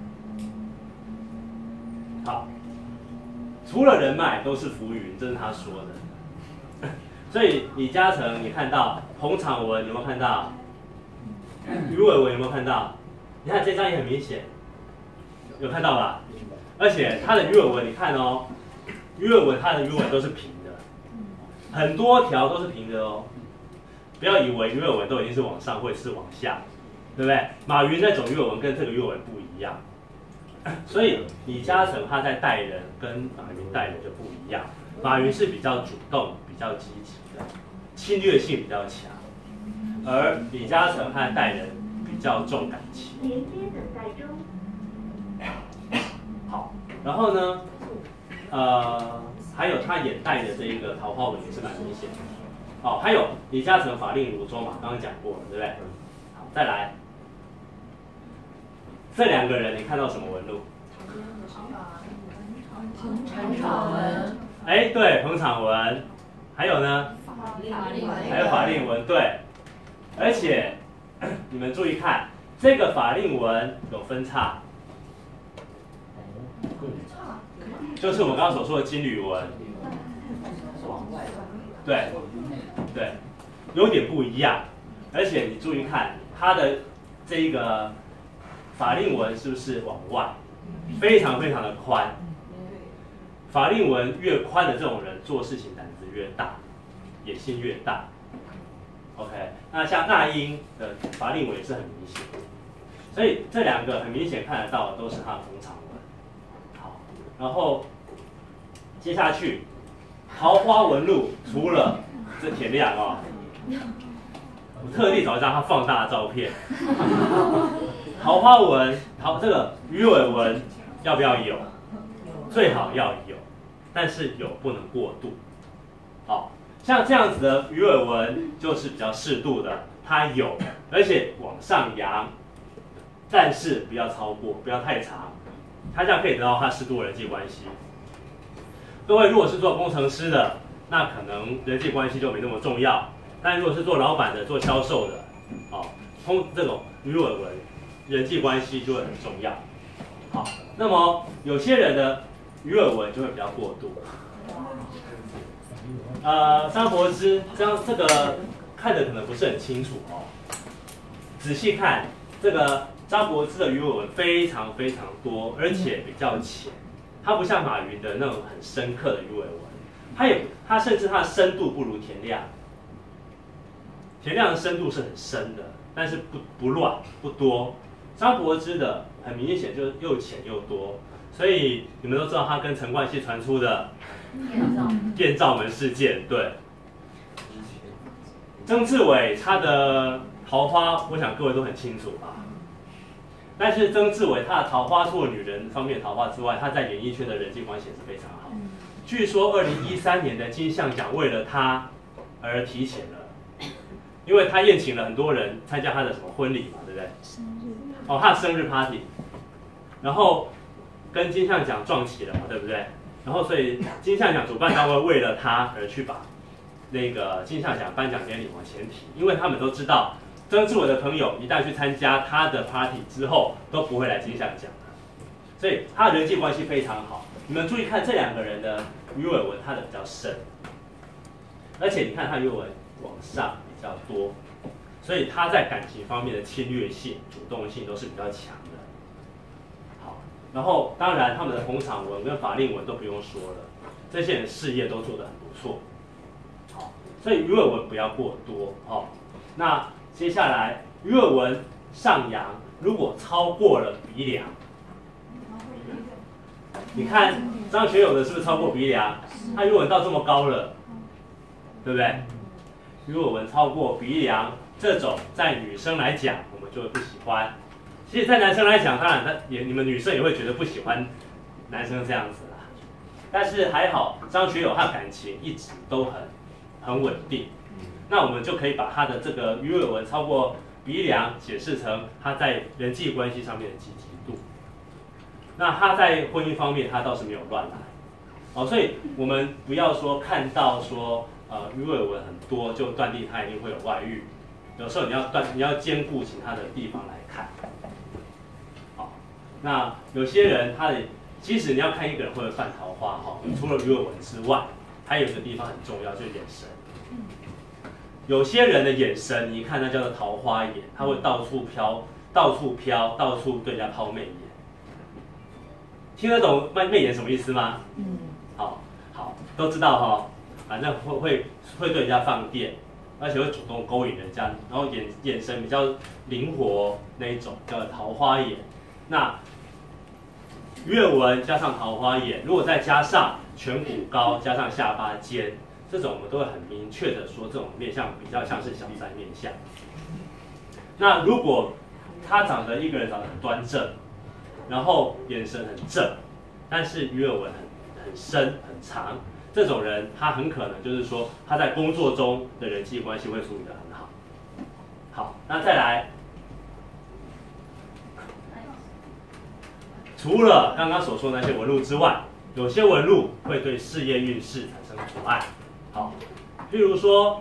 好，除了人脉都是浮云，这是他说的。所以李嘉诚，你看到红场纹有没有看到？鱼尾纹有没有看到？你看这张也很明显，有看到吧？而且它的鱼尾纹，你看哦，鱼尾纹它的鱼尾纹都是平的，很多条都是平的哦。不要以为鱼尾纹都已经是往上或者是往下，对不对？马云那种鱼尾纹跟这个鱼尾纹不一样，所以李嘉诚他在带人跟马云带人就不一样。马云是比较主动、比较积极的，侵略性比较强，而李嘉诚他带人比较重感情。连接等待中。好，然后呢，呃，还有他眼袋的这一个桃花纹也是蛮明显的。哦，还有李嘉诚法令如州嘛，刚刚讲过了，对不对？好，再来，这两个人你看到什么纹路？ 彭场文。 哎，对，彭场文。还有呢？还有法令纹，对。而且你们注意看，这个法令纹有分叉，就是我们刚刚所说的金缕纹。对，对，有点不一样。而且你注意看它的这一个法令纹是不是往外，非常非常的宽。法令纹越宽的这种人，做事情胆子越大，野心越大。OK， 那像那英的法令纹也是很明显，所以这两个很明显看得到的都是他的红场纹。好，然后接下去桃花纹路，除了这田亮哦，我特地找一张他放大的照片。桃花纹，桃这个鱼尾纹要不要有？最好要有，但是有不能过度。好，像这样子的鱼尾纹就是比较适度的，它有，而且往上扬，但是不要超过，不要太长，它这样可以得到它适度的人际关系。各位如果是做工程师的，那可能人际关系就没那么重要，但如果是做老板的、做销售的，哦，通这种鱼尾纹，人际关系就会很重要。好，那么有些人的鱼尾纹就会比较过度。呃，张柏芝这样这个看的可能不是很清楚哦，仔细看这个张柏芝的鱼尾纹非常非常多，而且比较浅，它不像马云的那种很深刻的鱼尾纹，它也它甚至它的深度不如田亮。田亮的深度是很深的，但是不不乱不多。张柏芝的很明显就是又浅又多，所以你们都知道他跟陈冠希传出的电照门事件。对，曾志伟他的桃花，我想各位都很清楚吧。但是曾志伟他的桃花除了女人方面的桃花之外，他在演艺圈的人际关系也是非常好。据说二零一三年的金像奖为了他而提前了，因为他宴请了很多人参加他的什么婚礼嘛，对不对？哦，他的生日 party， 然后跟金像奖撞齐了嘛，对不对？然后所以金像奖主办单位为了他而去把那个金像奖颁奖典礼往前提，因为他们都知道曾志伟的朋友一旦去参加他的 party 之后都不会来金像奖的，所以他的人际关系非常好。你们注意看这两个人的鱼尾纹，他的比较深，而且你看他鱼尾纹往上比较多。所以他在感情方面的侵略性、主动性都是比较强的。好，然后当然他们的红场纹跟法令纹都不用说了，这些人事业都做得很不错。好，所以鱼尾纹不要过多哦。那接下来鱼尾纹上扬，如果超过了鼻梁，你看张学友的是不是超过鼻梁？他鱼尾纹到这么高了，对不对？鱼尾纹超过鼻梁。这种在女生来讲，我们就会不喜欢， 其实，在男生来讲，当然他也你们女生也会觉得不喜欢男生这样子啦。但是还好，张学友他的感情一直都很很稳定。那我们就可以把他的这个鱼尾纹超过鼻梁解释成他在人际关系上面的积极度。那他在婚姻方面，他倒是没有乱来。哦，所以我们不要说看到说呃鱼尾纹很多就断定他一定会有外遇。有时候你要断，你要兼顾其他的地方来看。好，那有些人他的，其实你要看一个人会不会犯桃花哈，除了鱼尾纹之外，还有一个地方很重要，就是眼神。有些人的眼神，你一看那叫做桃花眼，他会到处飘，到处飘，到处对人家抛媚眼。听得懂媚媚眼什么意思吗？嗯。好，好，都知道哈，反正会会会对人家放电。而且会主动勾引人家，然后眼眼神比较灵活那一种，叫桃花眼。那鱼尾纹加上桃花眼，如果再加上颧骨高，加上下巴尖，这种我们都会很明确的说，这种面相比较像是小三面相。那如果他长得一个人长得很端正，然后眼神很正，但是鱼尾纹很很深很长。这种人，他很可能就是说，他在工作中的人际关系会处理得很好。好，那再来，除了刚刚所说的那些纹路之外，有些纹路会对事业运势产生阻碍。好，譬如说，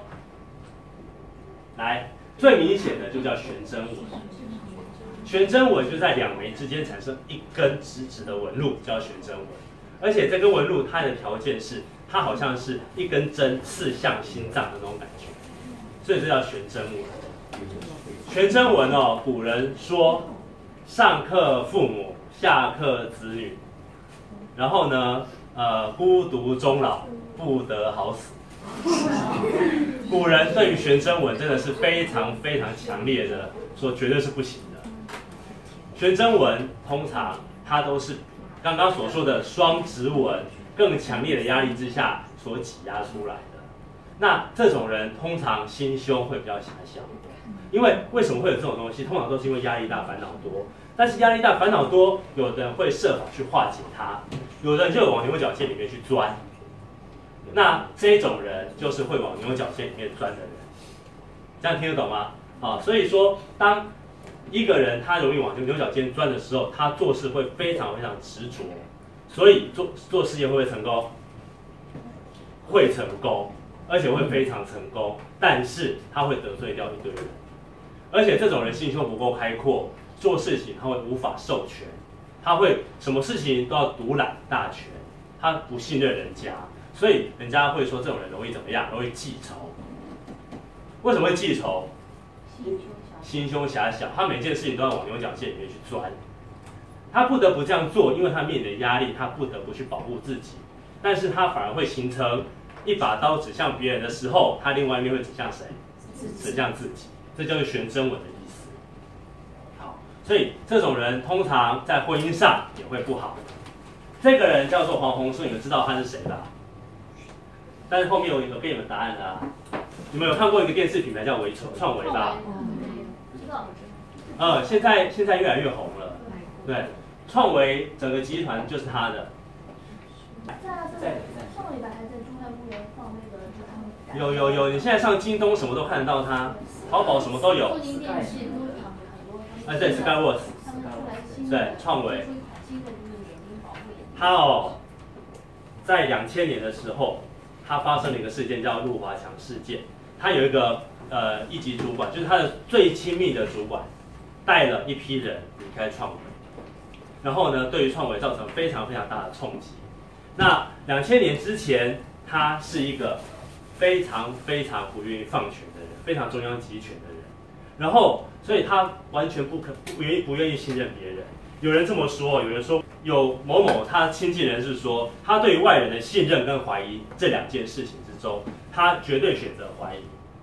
来最明显的就叫悬针纹。悬针纹就在两眉之间产生一根直直的纹路，叫悬针纹。而且这根纹路它的条件是。它好像是一根针刺向心脏的那种感觉，所以这叫悬针纹。悬针纹哦，古人说上克父母，下克子女，然后呢，呃，孤独终老，不得好死。古人对于悬针纹真的是非常非常强烈的说，绝对是不行的。悬针纹通常它都是刚刚所说的双直纹。更强烈的压力之下所挤压出来的，那这种人通常心胸会比较狭小，因为为什么会有这种东西？通常都是因为压力大、烦恼多。但是压力大、烦恼多，有的人会设法去化解它，有的人就往牛角尖里面去钻。那这种人就是会往牛角尖里面钻的人，这样听得懂吗？啊，所以说，当一个人他容易往牛角尖钻的时候，他做事会非常非常执着。所以做做事业会不会成功？会成功，而且会非常成功。但是他会得罪掉一堆人，而且这种人心胸不够开阔，做事情他会无法授权，他会什么事情都要独揽大权，他不信任人家，所以人家会说这种人容易怎么样？容易记仇。为什么会记仇？心胸狭小，他每件事情都要往牛角尖里面去钻。他不得不这样做，因为他面临的压力，他不得不去保护自己。但是他反而会形成一把刀指向别人的时候，他另外一面会指向谁？指向自己。这就是悬针纹的意思。好，所以这种人通常在婚姻上也会不好。这个人叫做黄宏顺，你们知道他是谁吧？但是后面有有给你们答案的啊。你们有看过一个电视品牌叫维创维吧？ 知道。 呃，现在现在越来越红了。对，创维整个集团就是他的。 在啊，在上礼拜还在中山公园放那个他们。 有有有，你现在上京东什么都看得到它，淘宝什么都有。 富宁电器都有很多。 哎，对 ，Skyworks。 他们出来新的。 对，创维。 新的就是眼睛保护眼睛。 他哦，在两千年的时候，他发生了一个事件叫陆华强事件。他有一个呃一级主管，就是他的最亲密的主管，带了一批人离开创维。然后呢，对于创维造成非常非常大的冲击。那两千年之前，他是一个非常非常不愿意放权的人，非常中央集权的人。然后，所以他完全不可不愿意不愿意信任别人。有人这么说，有人说有某某他亲近人士说，他对于外人的信任跟怀疑这两件事情之中，他绝对选择怀疑。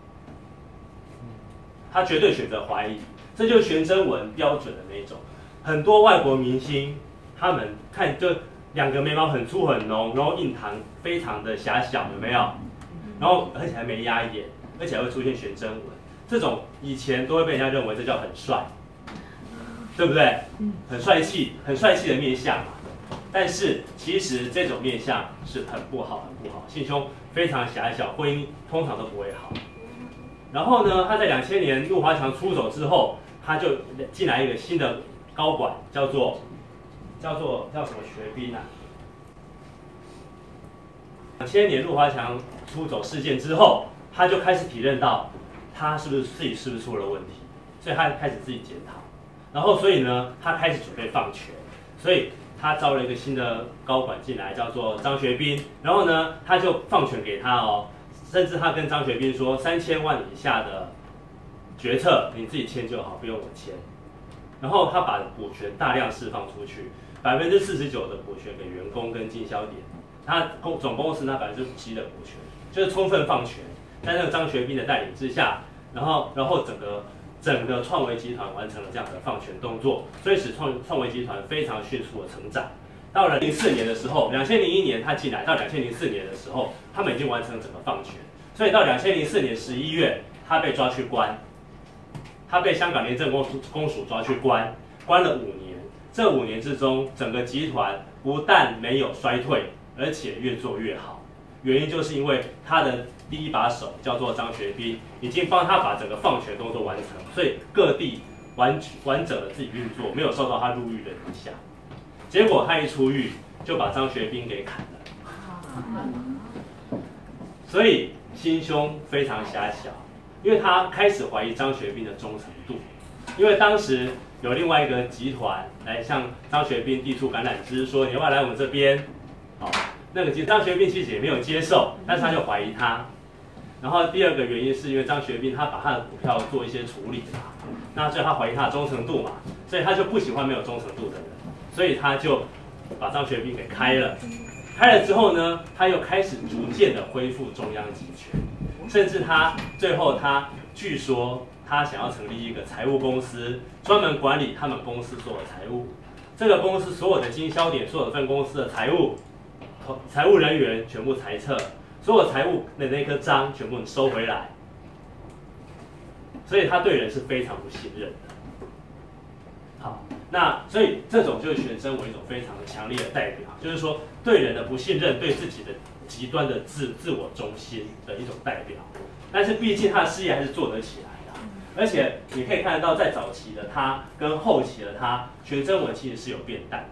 他绝对选择怀疑，这就是悬针纹标准的那种。很多外国明星，他们看就两个眉毛很粗很浓，然后印堂非常的狭小，有没有？然后而且还没压眼，而且还会出现悬针纹，这种以前都会被人家认为这叫很帅。 对不对？很帅气，很帅气的面相嘛。但是其实这种面相是很不好，很不好，心胸非常狭小，婚姻通常都不会好。然后呢，他在两千年陆华强出走之后，他就进来一个新的高管，叫做叫做叫什么学兵啊？两千年陆华强出走事件之后，他就开始体认到他是不是自己是不是出了问题，所以他开始自己检讨。然后所以呢，他开始准备放权，所以他招了一个新的高管进来，叫做张学斌。然后呢，他就放权给他哦，甚至他跟张学斌说，三千万以下的决策你自己签就好，不用我签。然后他把股权大量释放出去，百分之四十九的股权给员工跟经销点，他公总公司那百分之七的股权，就是充分放权。在那个张学斌的带领之下，然后然后整个整个创维集团完成了这样的放权动作，所以使创创维集团非常迅速的成长。到了零四年的时候，两千零一年他进来，到两千零四年的时候，他们已经完成整个放权，所以到两千零四年十一月，他被抓去关，他被香港廉政公署公署抓去关，关了五年。这五年之中，整个集团不但没有衰退，而且越做越好。原因就是因为他的第一把手叫做张学斌，已经帮他把整个放权动作完成，所以各地完完整的自己运作，没有受到他入狱的影响。结果他一出狱，就把张学斌给砍了，所以心胸非常狭小，因为他开始怀疑张学斌的忠诚度，因为当时有另外一个集团来向张学斌递出橄榄枝，说你要不要来我们这边？好。那个张学斌其实也没有接受，但是他就怀疑他。然后第二个原因是因为张学斌他把他的股票做一些处理嘛，那所以他怀疑他的忠诚度嘛，所以他就不喜欢没有忠诚度的人，所以他就把张学斌给开了。开了之后呢，他又开始逐渐的恢复中央集权，甚至他最后他据说他想要成立一个财务公司，专门管理他们公司所有的财务。这个公司所有的经销点、所有的分公司的财务。财务人员全部裁撤，所有财务的那颗章全部收回来，所以他对人是非常不信任的。好，那所以这种就是选生为一种非常强烈的代表，就是说对人的不信任，对自己的极端的自自我中心的一种代表。但是毕竟他的事业还是做得起来的，而且你可以看得到，在早期的他跟后期的他，全真文其实是有变淡的。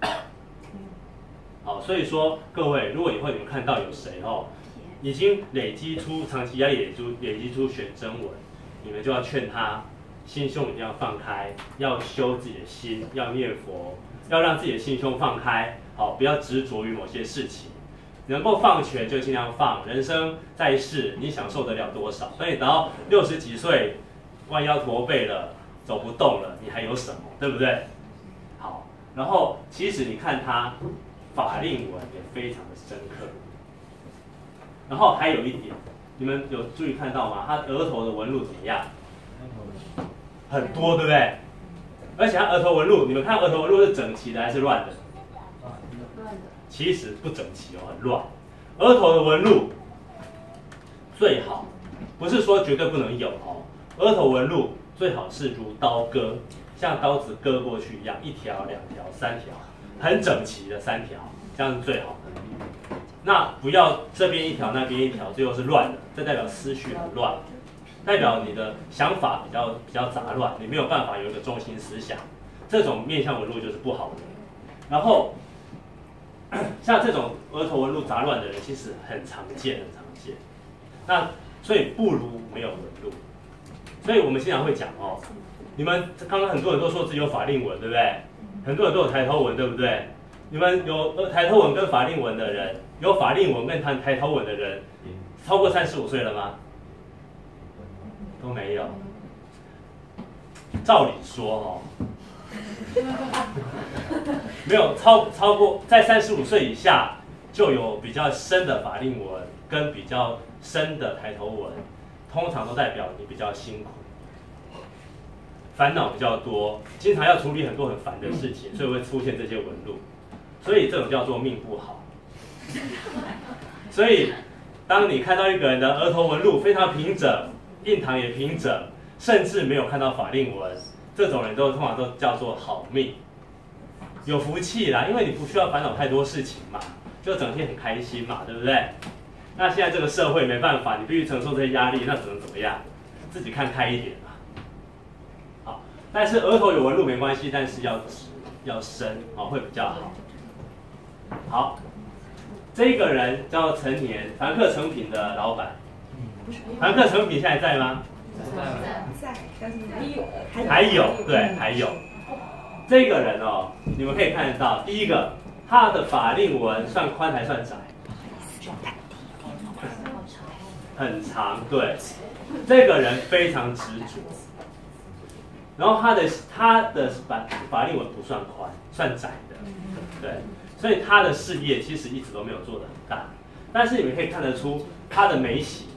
好，所以说各位，如果以后你们看到有谁哦，已经累积出长期压力累积累积出选真文，你们就要劝他心胸一定要放开，要修自己的心，要念佛，要让自己的心胸放开，好，不要执着于某些事情，能够放权就尽量放。人生在世，你享受得了多少？所以等到六十几岁，弯腰驼背了，走不动了，你还有什么？对不对？好，然后其实你看他。法令纹也非常的深刻，然后还有一点，你们有注意看到吗？他额头的纹路怎么样？很多，对不对？而且他额头纹路，你们看额头纹路是整齐的还是乱的？ 乱的。 其实不整齐哦，很乱。额头的纹路最好，不是说绝对不能有哦。额头纹路最好是如刀割，像刀子割过去一样，一条、两条、三条。很整齐的三条，这样是最好的。那不要这边一条，那边一条，最后是乱的，这代表思绪很乱，代表你的想法比较比较杂乱，你没有办法有一个中心思想。这种面相纹路就是不好的。然后，像这种额头纹路杂乱的人，其实很常见，很常见。那所以不如没有纹路。所以我们经常会讲哦，你们刚刚很多人都说自己有法令纹，对不对？很多人都有抬头纹，对不对？你们有抬头纹跟法令纹的人，有法令纹跟抬抬头纹的人，超过三十五岁了吗？都没有。照理说哦，没有超超过在三十五岁以下就有比较深的法令纹跟比较深的抬头纹，通常都代表你比较辛苦。烦恼比较多，经常要处理很多很烦的事情，所以会出现这些纹路，所以这种叫做命不好。所以，当你看到一个人的额头纹路非常平整，印堂也平整，甚至没有看到法令纹， 这种人都通常都叫做好命，有福气啦，因为你不需要烦恼太多事情嘛，就整天很开心嘛，对不对？那现在这个社会没办法，你必须承受这些压力，那只能怎么样？自己看开一点嘛。好，但是额头有纹路没关系，但是要直要深哦，会比较好。好，这个人叫陈年，凡客诚品的老板。凡客诚品现在在吗？ 在，但是还有， 还有，对，还有。这个人哦，你们可以看得到，第一个，他的法令纹算宽还算窄？很长，对。这个人非常执着，然后他的他的法法令纹不算宽，算窄的，对。所以他的事业其实一直都没有做得很大，但是你们可以看得出他的眉形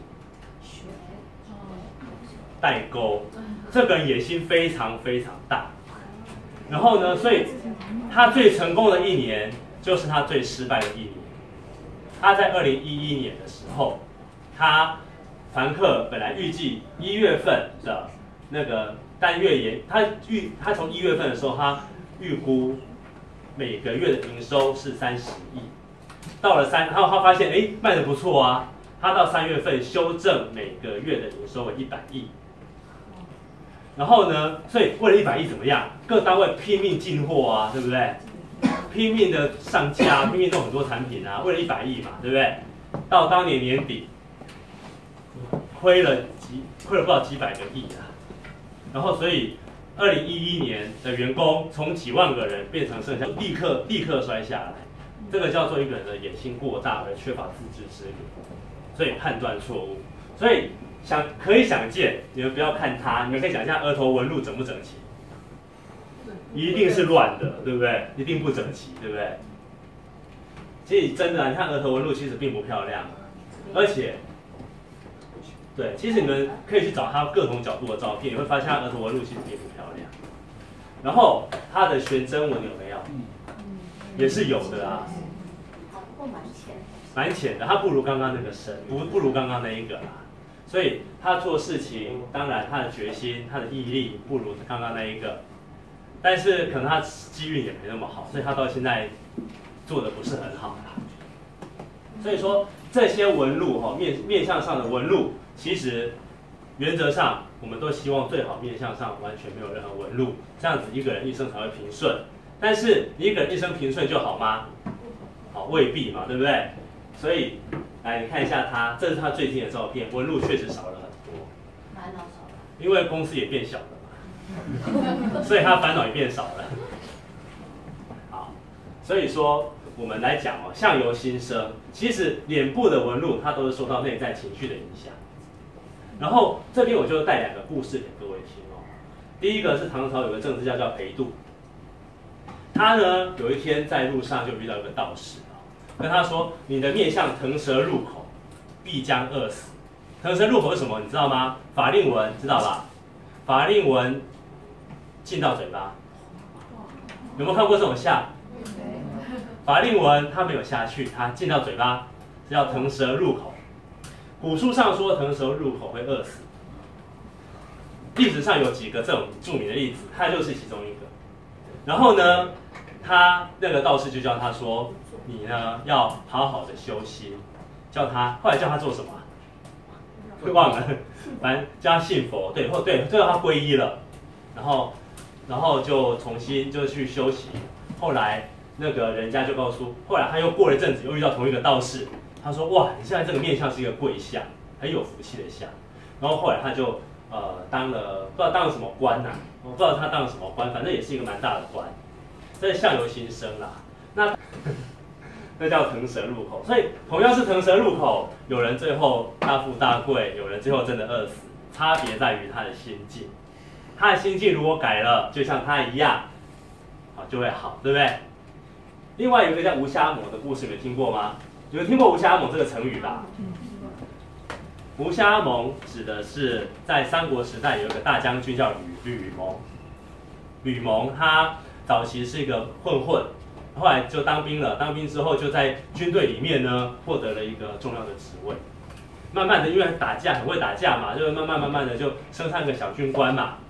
带钩，这个人野心非常非常大。然后呢，所以他最成功的一年就是他最失败的一年。他在二零一一年的时候，他凡客本来预计一月份的那个单月营，他预他从一月份的时候，他预估每个月的营收是三十亿，到了三，然后他发现哎卖得不错啊，他到三月份修正每个月的营收为一百亿。然后呢，所以为了一百亿怎么样？各单位拼命进货啊，对不对？拼命的上架，拼命弄很多产品啊，为了一百亿嘛，对不对？到当年年底，亏了几亏了不知道几百个亿啊。然后所以二零一一年的员工从几万个人变成剩下立刻立刻摔下来，这个叫做一个人的野心过大而缺乏自制之力，所以判断错误，所以。想可以想见，你们不要看他，你们可以想一下额头纹路整不整齐？一定是乱的，对不对？一定不整齐，对不对？其实真的、啊，你看额头纹路其实并不漂亮，而且，对，其实你们可以去找他各种角度的照片，你会发现他额头纹路其实并不漂亮。然后他的悬针纹有没有？也是有的啊。 蛮浅。 蛮浅的，他不如刚刚那个深，不不如刚刚那一个啦。所以他做事情，当然他的决心、他的毅力不如刚刚那一个，但是可能他机运也没那么好，所以他到现在做的不是很好啦。所以说这些纹路哈，面面向上的纹路，其实原则上我们都希望最好面向上完全没有任何纹路，这样子一个人一生才会平顺。但是你一个人一生平顺就好吗？好，未必嘛，对不对？所以。来，你看一下他，这是他最近的照片，纹路确实少了很多。 烦恼少了。 因为公司也变小了嘛，所以他烦恼也变少了。好，所以说我们来讲哦，相由心生，其实脸部的纹路它都是受到内在情绪的影响。然后这边我就带两个故事给各位听哦。第一个是唐朝有个政治家叫裴度，他呢有一天在路上就遇到一个道士。跟他说：“你的面相腾蛇入口，必将饿死。腾蛇入口是什么？你知道吗？法令纹知道吧？法令纹进到嘴巴，有没有看过这种相？法令纹它没有下去，它进到嘴巴，是要腾蛇入口。古书上说腾蛇入口会饿死。历史上有几个这种著名的例子，它就是其中一个。然后呢，他那个道士就叫他说。”你呢要好好的修心，叫他后来叫他做什么？会忘了，反正叫他信佛，对，或对，最后他皈依了，然后，然后就重新就去修行。后来那个人家就告诉，后来他又过了一阵子，又遇到同一个道士，他说：“哇，你现在这个面相是一个贵相，很有福气的相。”然后后来他就呃当了不知道当了什么官呐、啊，我不知道他当了什么官，反正也是一个蛮大的官。这相由心生啦，那。那叫腾蛇入口，所以同样是腾蛇入口，有人最后大富大贵，有人最后真的饿死，差别在于他的心境。他的心境如果改了，就像他一样，好就会好，对不对？另外有一个叫吴瞎谟的故事，你们听过吗？有人听过吴瞎谟这个成语吧？吴瞎谟指的是在三国时代有一个大将军叫吕吕蒙，吕蒙他早期是一个混混。后来就当兵了，当兵之后就在军队里面呢获得了一个重要的职位。慢慢的，因为打架很会打架嘛，就慢慢慢慢的就升上一个小军官嘛。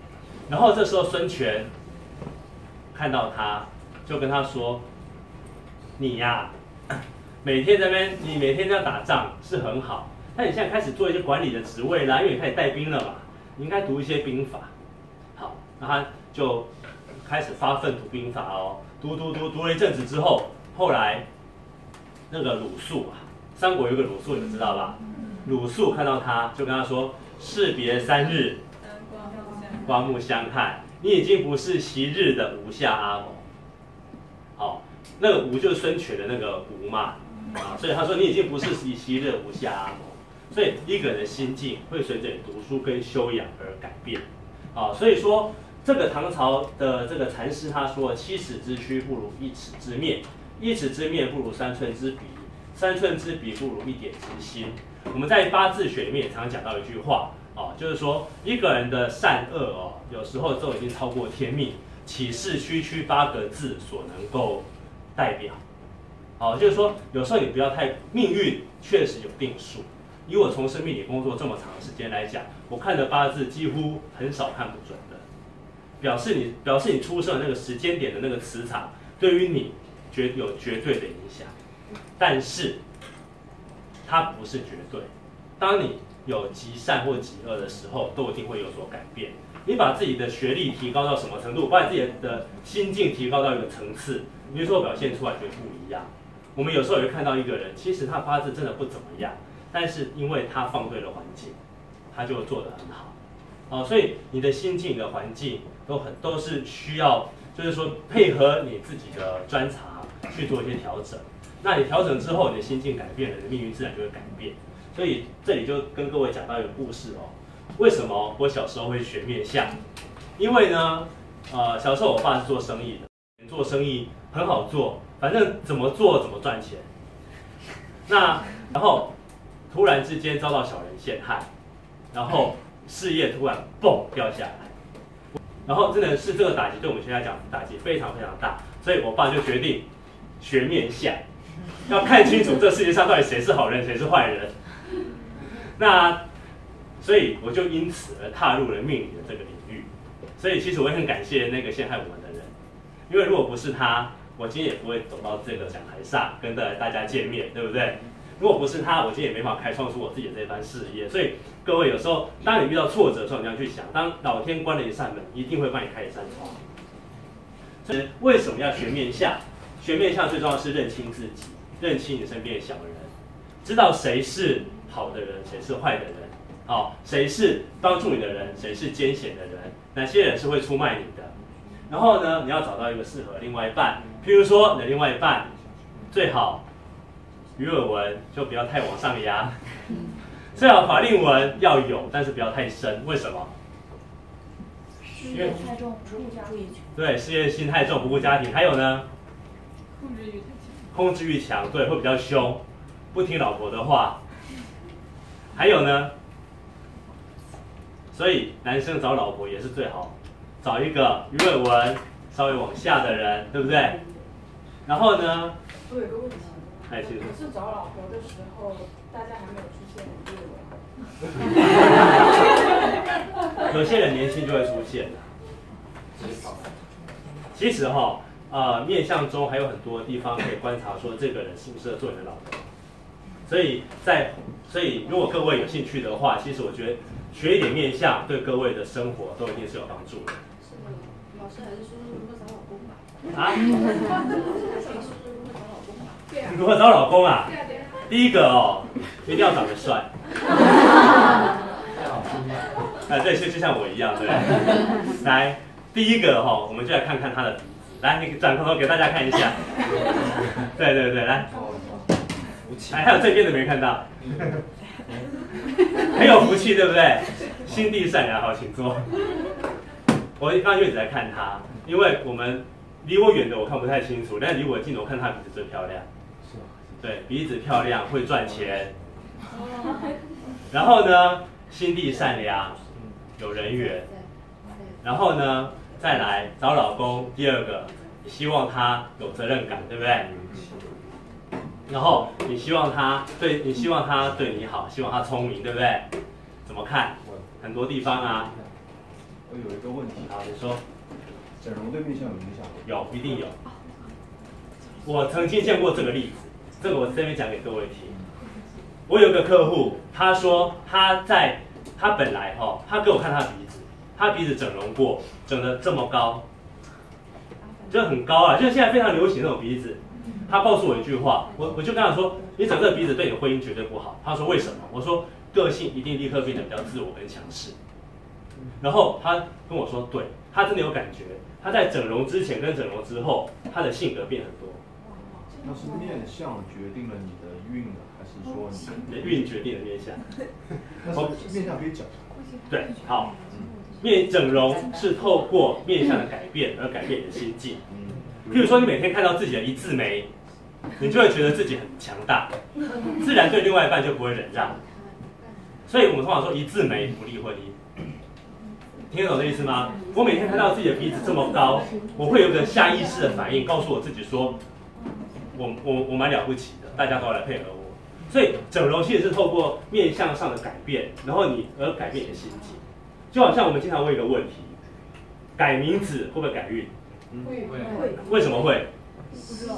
然后这时候孙权看到他，就跟他说：“你呀、啊，每天在那边，你每天这样打仗是很好，但你现在开始做一些管理的职位啦，因为你开始带兵了嘛，你应该读一些兵法。”好，那他就开始发奋读兵法哦，读读读读了一阵子之后，后来那个鲁肃啊，三国有个鲁肃，你们知道吧？鲁肃看到他就跟他说：“士别三日。”刮目相看，你已经不是昔日的吴下阿谋。好，那个吴就是孙权的那个吴嘛，啊，所以他说你已经不是昔昔日的吴下阿谋。所以一个人的心境会随着你读书跟修养而改变。啊，所以说这个唐朝的这个禅师他说：“七尺之躯不如一尺之面，一尺之面不如三寸之鼻，三寸之鼻不如一点之心。”我们在八字学里面也常常讲到一句话。哦，就是说一个人的善恶哦，有时候都已经超过天命，岂是区区八个字所能够代表？哦，就是说有时候你不要太命运确实有定数。以我从事命理工作这么长的时间来讲，我看的八字几乎很少看不准的，表示你表示你出生的那个时间点的那个磁场，对于你绝有绝对的影响，但是它不是绝对。当你有极善或极恶的时候，都一定会有所改变。你把自己的学历提高到什么程度，把自己的心境提高到一个层次，你说表现出来就不一样。我们有时候也会看到一个人，其实他八字真的不怎么样，但是因为他放对了环境，他就做得很好。哦，所以你的心境的环境都很都是需要，就是说配合你自己的专长去做一些调整。那你调整之后，你的心境改变了，你的命运自然就会改变。所以这里就跟各位讲到一个故事哦，为什么我小时候会学面相？因为呢，呃，小时候我爸是做生意的，做生意很好做，反正怎么做怎么赚钱。那然后突然之间遭到小人陷害，然后事业突然蹦掉下来，然后真的是这个打击对我们学校讲打击非常非常大，所以我爸就决定学面相，要看清楚这世界上到底谁是好人谁是坏人。那所以我就因此而踏入了命理的这个领域，所以其实我也很感谢那个陷害我们的人，因为如果不是他，我今天也不会走到这个讲台上跟大家见面，对不对？如果不是他，我今天也没法开创出我自己的这番事业。所以各位有时候，当你遇到挫折的时候，你要去想，当老天关了一扇门，一定会帮你开一扇窗。所以为什么要学面相？学面相最重要的是认清自己，认清你身边的小人，知道谁是好的人，谁是坏的人，好、哦，谁是帮助你的人，谁是奸险的人，哪些人是会出卖你的。然后呢，你要找到一个适合另外一半，譬如说你的另外一半最好鱼尾纹就不要太往上压，最好法令纹要有，但是不要太深。为什么？ 事业太重，不顾家庭。 对，事业心太重，不顾家庭。还有呢？ 控制欲太强。 控制欲强，对，会比较凶，不听老婆的话。还有呢？所以男生找老婆也是最好，找一个鱼尾纹稍微往下的人，对不对？然后呢？ 我有个问题， 哎，请说。 可是找老婆的时候，大家还没有出现鱼尾纹。 有些人年轻就会出现的。其实哈、哦，呃，面相中还有很多地方可以观察，说这个人适不适合做你的老婆。所以在，所以如果各位有兴趣的话，其实我觉得学一点面相对各位的生活都一定是有帮助的。 是的，老师还是说如何找老公吧。 啊？ 还是说如何找老公吧。对啊。 如何找老公啊？ 对啊对啊。 第一个哦，一定要长得帅。哎，对，就就像我一样，对。来，第一个哈、哦，我们就来看看他的鼻子。来，你转过头给大家看一下。对对对，来。哎，还有这边的没看到。很有福气，对不对？心地善良，好，请坐。我刚刚就一直在看他，因为我们离我远的我看不太清楚，但离我近的我看他鼻子最漂亮。对，鼻子漂亮，会赚钱。然后呢，心地善良，有人缘。然后呢，再来找老公，第二个，希望他有责任感，对不对？然后你希望他对你希望他对你好，希望他聪明，对不对？怎么看？很多地方啊， 我有一个问题， 好，你说。 整容对面相有影响？ 有，一定有。我曾经见过这个例子，这个我这边讲给各位听。我有个客户，他说他在他本来哦，他给我看他的鼻子，他鼻子整容过，整得这么高，就很高啊，就是现在非常流行那种鼻子。他告诉我一句话，我我就跟他说，你整这个鼻子对你的婚姻绝对不好。他说为什么？我说个性一定立刻变得比较自我跟强势。然后他跟我说，对，他真的有感觉。他在整容之前跟整容之后，他的性格变很多。 那是面相决定了你的运呢，还是说你的运决定了面相？ 那是面相可以讲。 对，好，面整容是透过面相的改变而改变你的心境。譬如说，你每天看到自己的一字眉，你就会觉得自己很强大，自然对另外一半就不会忍让。所以我们通常说一字眉不利婚姻。听得懂这意思吗？我每天看到自己的鼻子这么高，我会有个下意识的反应，告诉我自己说，我我我蛮了不起的，大家都来配合我。所以整容其实是透过面相上的改变，然后你而改变你的心境。就好像我们经常问一个问题：改名字会不会改运？ 会会。 为什么会？ 不知道。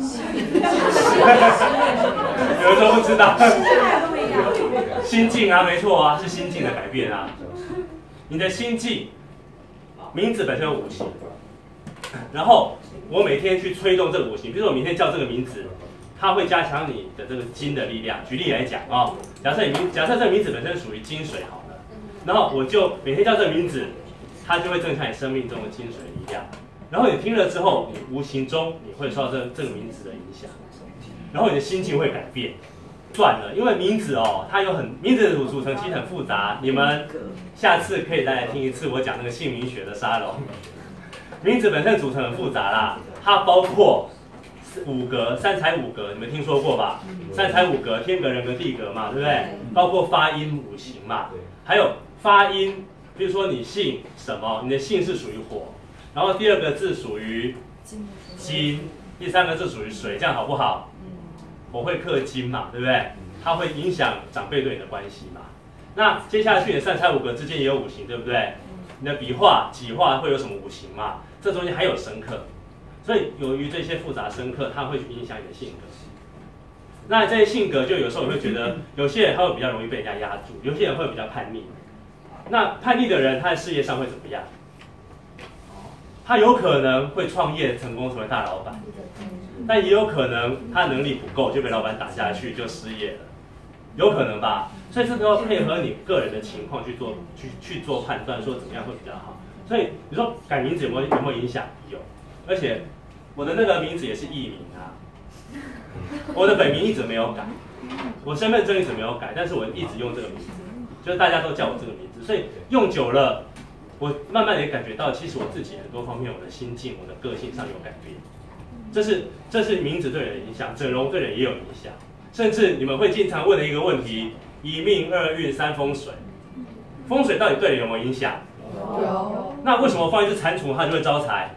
有人说不知道。心境啊，没错啊，是心境的改变啊。你的心境，名字本身有五行，然后我每天去催动这个五行，比如说我明天叫这个名字，它会加强你的这个金的力量。举例来讲啊、哦，假设你名，假设这个名字本身属于金水好了，然后我就每天叫这个名字，它就会增强你生命中的金水力量。然后你听了之后，你无形中你会受到这这个名字的影响，然后你的心境会改变。算了，因为名字哦，它有很名字的组成其实很复杂，你们下次可以再来听一次我讲那个姓名学的沙龙。名字本身组成很复杂啦，它包括五格、三才五格，你们听说过吧？三才五格，天格、人格、地格嘛，对不对？包括发音五行嘛，还有发音，比如说你姓什么，你的姓是属于火，然后第二个字属于金，第三个字属于水，这样好不好？我会克金嘛，对不对？它会影响长辈对你的关系嘛。那接下去的三才五格之间也有五行，对不对？你的笔画、己画会有什么五行嘛？这中间还有生克，所以由于这些复杂生克，它会影响你的性格。那这些性格就有时候你会觉得，有些人他会比较容易被人家压住，有些人会比较叛逆。那叛逆的人，他在事业上会怎么样？他有可能会创业成功，成为大老板。但也有可能他能力不够，就被老板打下去，就失业了，有可能吧？所以这都要配合你个人的情况去做，去去做判断，说怎么样会比较好。所以你说改名字有没有有没有影响？有，而且我的那个名字也是艺名啊，我的本名一直没有改，我身份证一直没有改，但是我一直用这个名字，就是大家都叫我这个名字，所以用久了，我慢慢的也感觉到，其实我自己很多方面，我的心境、我的个性上有改变。这是这是名字对人的影响，整容对人也有影响，甚至你们会经常问的一个问题：一命、二运、三风水。风水到底对人有没有影响？ 有。 那为什么放一只蟾蜍它就会招财？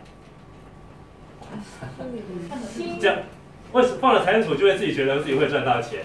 这样，为什么放了蟾蜍就会自己觉得自己会赚到钱？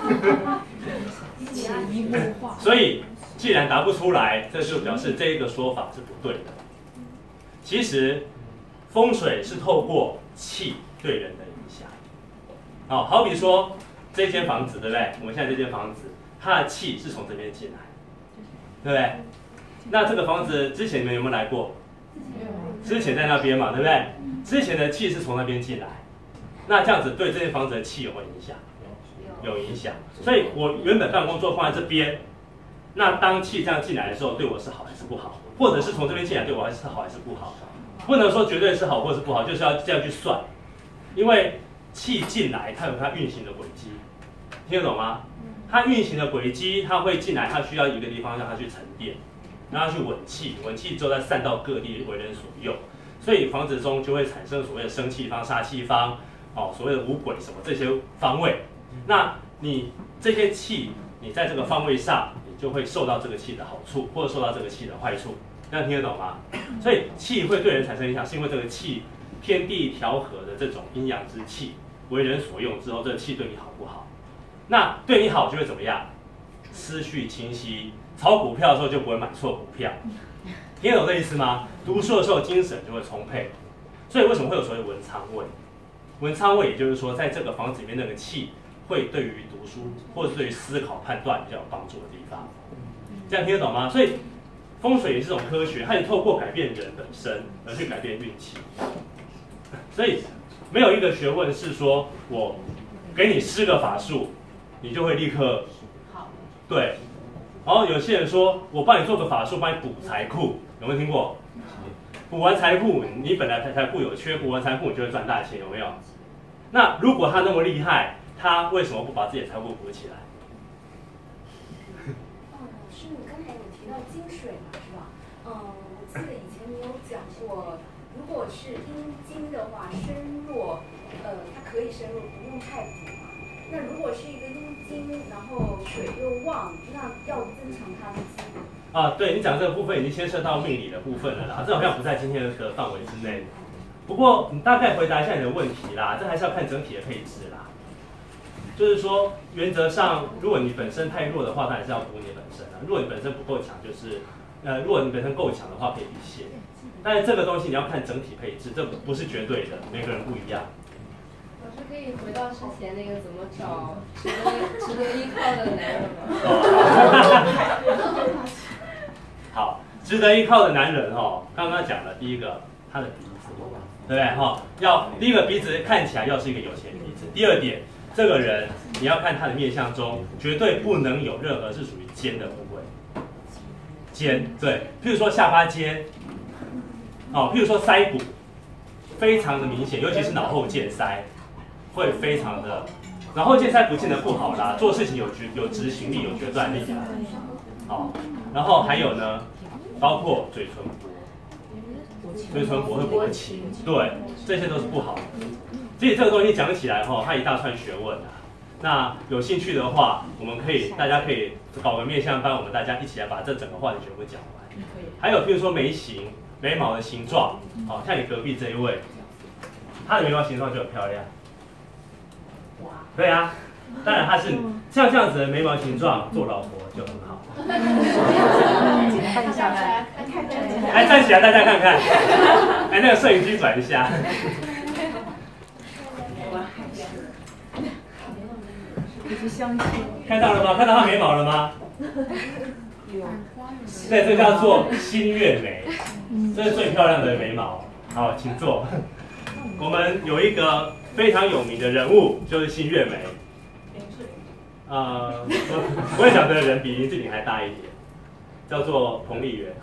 所以既然答不出来，这就表示这一个说法是不对的。其实风水是透过气对人的影响。好，好比说这间房子，对不对？我们现在这间房子，它的气是从这边进来，对不对？那这个房子之前你们有没有来过？之前在那边嘛，对不对？之前的气是从那边进来，那这样子对这间房子的气有没有影响？有影响。所以我原本办公桌放在这边，那当气这样进来的时候，对我是好还是不好？或者是从这边进来对我还是好还是不好？不能说绝对是好或是不好，就是要这样去算。因为气进来，它有它运行的轨迹，听得懂吗？它运行的轨迹，它会进来，它需要一个地方让它去沉淀，让它去稳气，稳气之后再散到各地为人所用。所以房子中就会产生所谓的生气方、杀气方，哦，所谓的五鬼什么这些方位。那你这些气，你在这个方位上，你就会受到这个气的好处，或者受到这个气的坏处。这样听得懂吗？所以气会对人产生影响，是因为这个气天地调和的这种阴阳之气为人所用之后，这个气对你好不好？那对你好就会怎么样？思绪清晰，炒股票的时候就不会买错股票， 听得懂这意思吗？读书的时候精神就会充沛，所以为什么会有所谓文昌位？文昌位也就是说，在这个房子里面那个气，会对于读书或者对于思考判断比较有帮助的地方。这样听得懂吗？所以风水也是一种科学，它也透过改变人本身而去改变运气。所以没有一个学问是说我给你施个法术，你就会立刻好。对。然后有些人说我帮你做个法术，帮你补财库，有没有听过？补完财库，你本来财库有缺，补完财库你就会赚大钱，有没有？那如果他那么厉害，他为什么不把自己的财库补起来？ 哦，老师，你刚才有提到金水嘛，是吧？嗯，我记得以前你有讲过，如果是阴金的话，身弱，呃，它可以身弱，不用太补嘛。那如果是一个阴金，然后水又旺，那要增强它的机会。 啊，对你讲这个部分已经牵涉到命理的部分了啦，这好像不在今天的范围之内。不过你大概回答一下你的问题啦，这还是要看整体的配置啦。就是说，原则上，如果你本身太弱的话，当然是要补你本身啊。如果你本身不够强，就是呃，如果你本身够强的话，可以一些。但是这个东西你要看整体配置，这不是绝对的，每个人不一样。 老师可以回到之前那个怎么找值得值得依靠的男人吗？ 好，值得依靠的男人哦，刚刚讲了第一个，他的鼻子，对不对？哈，要第一个鼻子看起来要是一个有钱鼻子。第二点，这个人你要看他的面相中，绝对不能有任何是属于尖的部位。尖，对，譬如说下巴尖，哦，譬如说腮骨，非常的明显，尤其是脑后见腮，会非常的。脑后见腮不见得不好啦，做事情有决有执行力，有决断力啦。好，然后还有呢，包括嘴唇薄，嘴唇薄会勃起，对，这些都是不好的。所以这个东西讲起来哈，它一大串学问啊。那有兴趣的话，我们可以大家可以搞个面相班，我们大家一起来把这整个话题全部讲完。还有譬如说眉形、眉毛的形状，好像你隔壁这一位，他的眉毛形状就很漂亮。对啊，当然他是像这样子的眉毛形状，做老婆就很好。 看一下来， 来站起来，大家看看。哎，那个摄影机转一下。看到了吗？看到他眉毛了吗？对，这叫做新月眉，这是最漂亮的眉毛。好，请坐。我们有一个非常有名的人物，就是新月眉。呃，我也想的人比林志玲还大一点，叫做彭丽媛。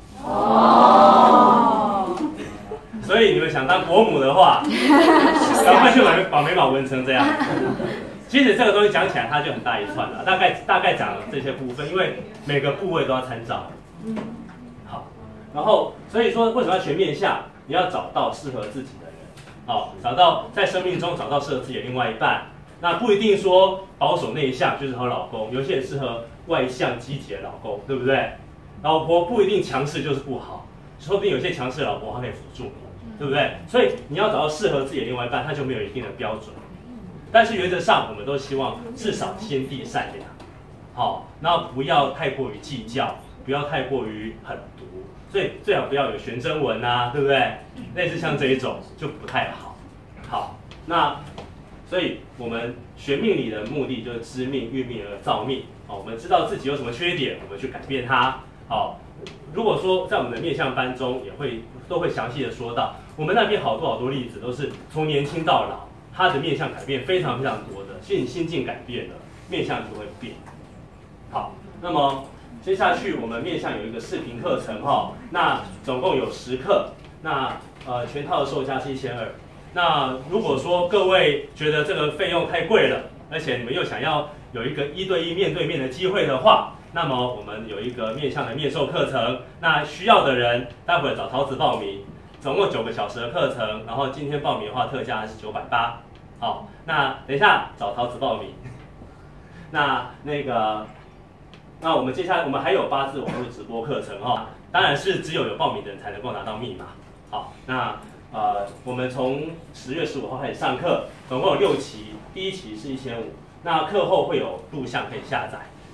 哦。所以你们想当伯母的话，赶快去把把眉毛纹成这样。其实这个东西讲起来它就很大一串了，大概大概讲了这些部分，因为每个部位都要参照。好，然后所以说为什么要学面相？你要找到适合自己的人，好，找到在生命中找到适合自己的另外一半。那不一定说保守内向就是好老公，有些人适合外向积极的老公，对不对？老婆不一定强势就是不好，说不定有些强势的老婆她可以辅助你，对不对？所以你要找到适合自己的另外一半，他就没有一定的标准。但是原则上，我们都希望至少心地善良，好，然后不要太过于计较，不要太过于狠毒，所以最好不要有悬针纹啊，对不对？类似像这一种就不太好。好，那所以我们学命理的目的就是知命、育命而造命。好，我们知道自己有什么缺点，我们去改变它。好，如果说在我们的面相班中也会都会详细的说到，我们那边好多好多例子都是从年轻到老。他的面相改变非常非常多的，所以你心境改变了，面相就会变。好，那么接下去我们面相有一个视频课程哈，那总共有十课，那呃全套的售价是一千二。那如果说各位觉得这个费用太贵了，而且你们又想要有一个一对一面对面的机会的话，那么我们有一个面相的面授课程，那需要的人待会找桃子报名。总共九个小时的课程，然后今天报名的话，特价是九百八。好，那等一下找桃子报名。那那个，那我们接下来我们还有八字网络直播课程哈、哦，当然是只有有报名的人才能够拿到密码。好，那呃，我们从十月十五号开始上课，总共有六期，第一期是一千五，那课后会有录像可以下载。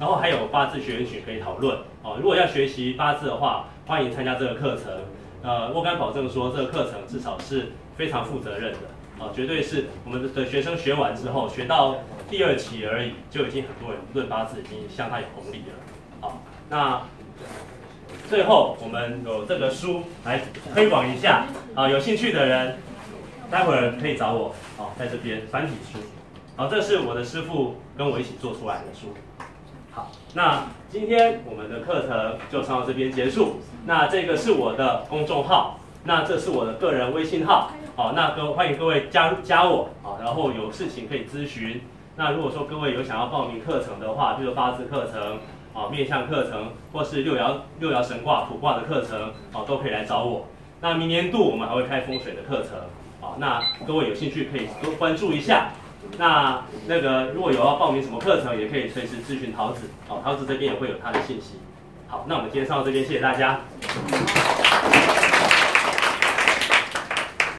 然后还有八字学员群可以讨论哦。如果要学习八字的话，欢迎参加这个课程。呃，我敢保证说，这个课程至少是非常负责任的哦，绝对是我们的学生学完之后，学到第二期而已，就已经很多人论八字已经相当有红利了。好，那最后我们有这个书来推广一下啊，有兴趣的人待会儿可以找我哦，在这边繁体书。好，这是我的师傅跟我一起做出来的书。好，那今天我们的课程就上到这边结束。那这个是我的公众号，那这是我的个人微信号。好，那各欢迎各位加加我啊，然后有事情可以咨询。那如果说各位有想要报名课程的话，比如八字课程啊、面相课程，或是六爻六爻神卦、卜卦的课程啊，都可以来找我。那明年度我们还会开风水的课程啊，那各位有兴趣可以多关注一下。那那个如果有要报名什么课程，也可以随时咨询桃子哦，桃子这边也会有他的信息。好，那我们今天上到这边，谢谢大家。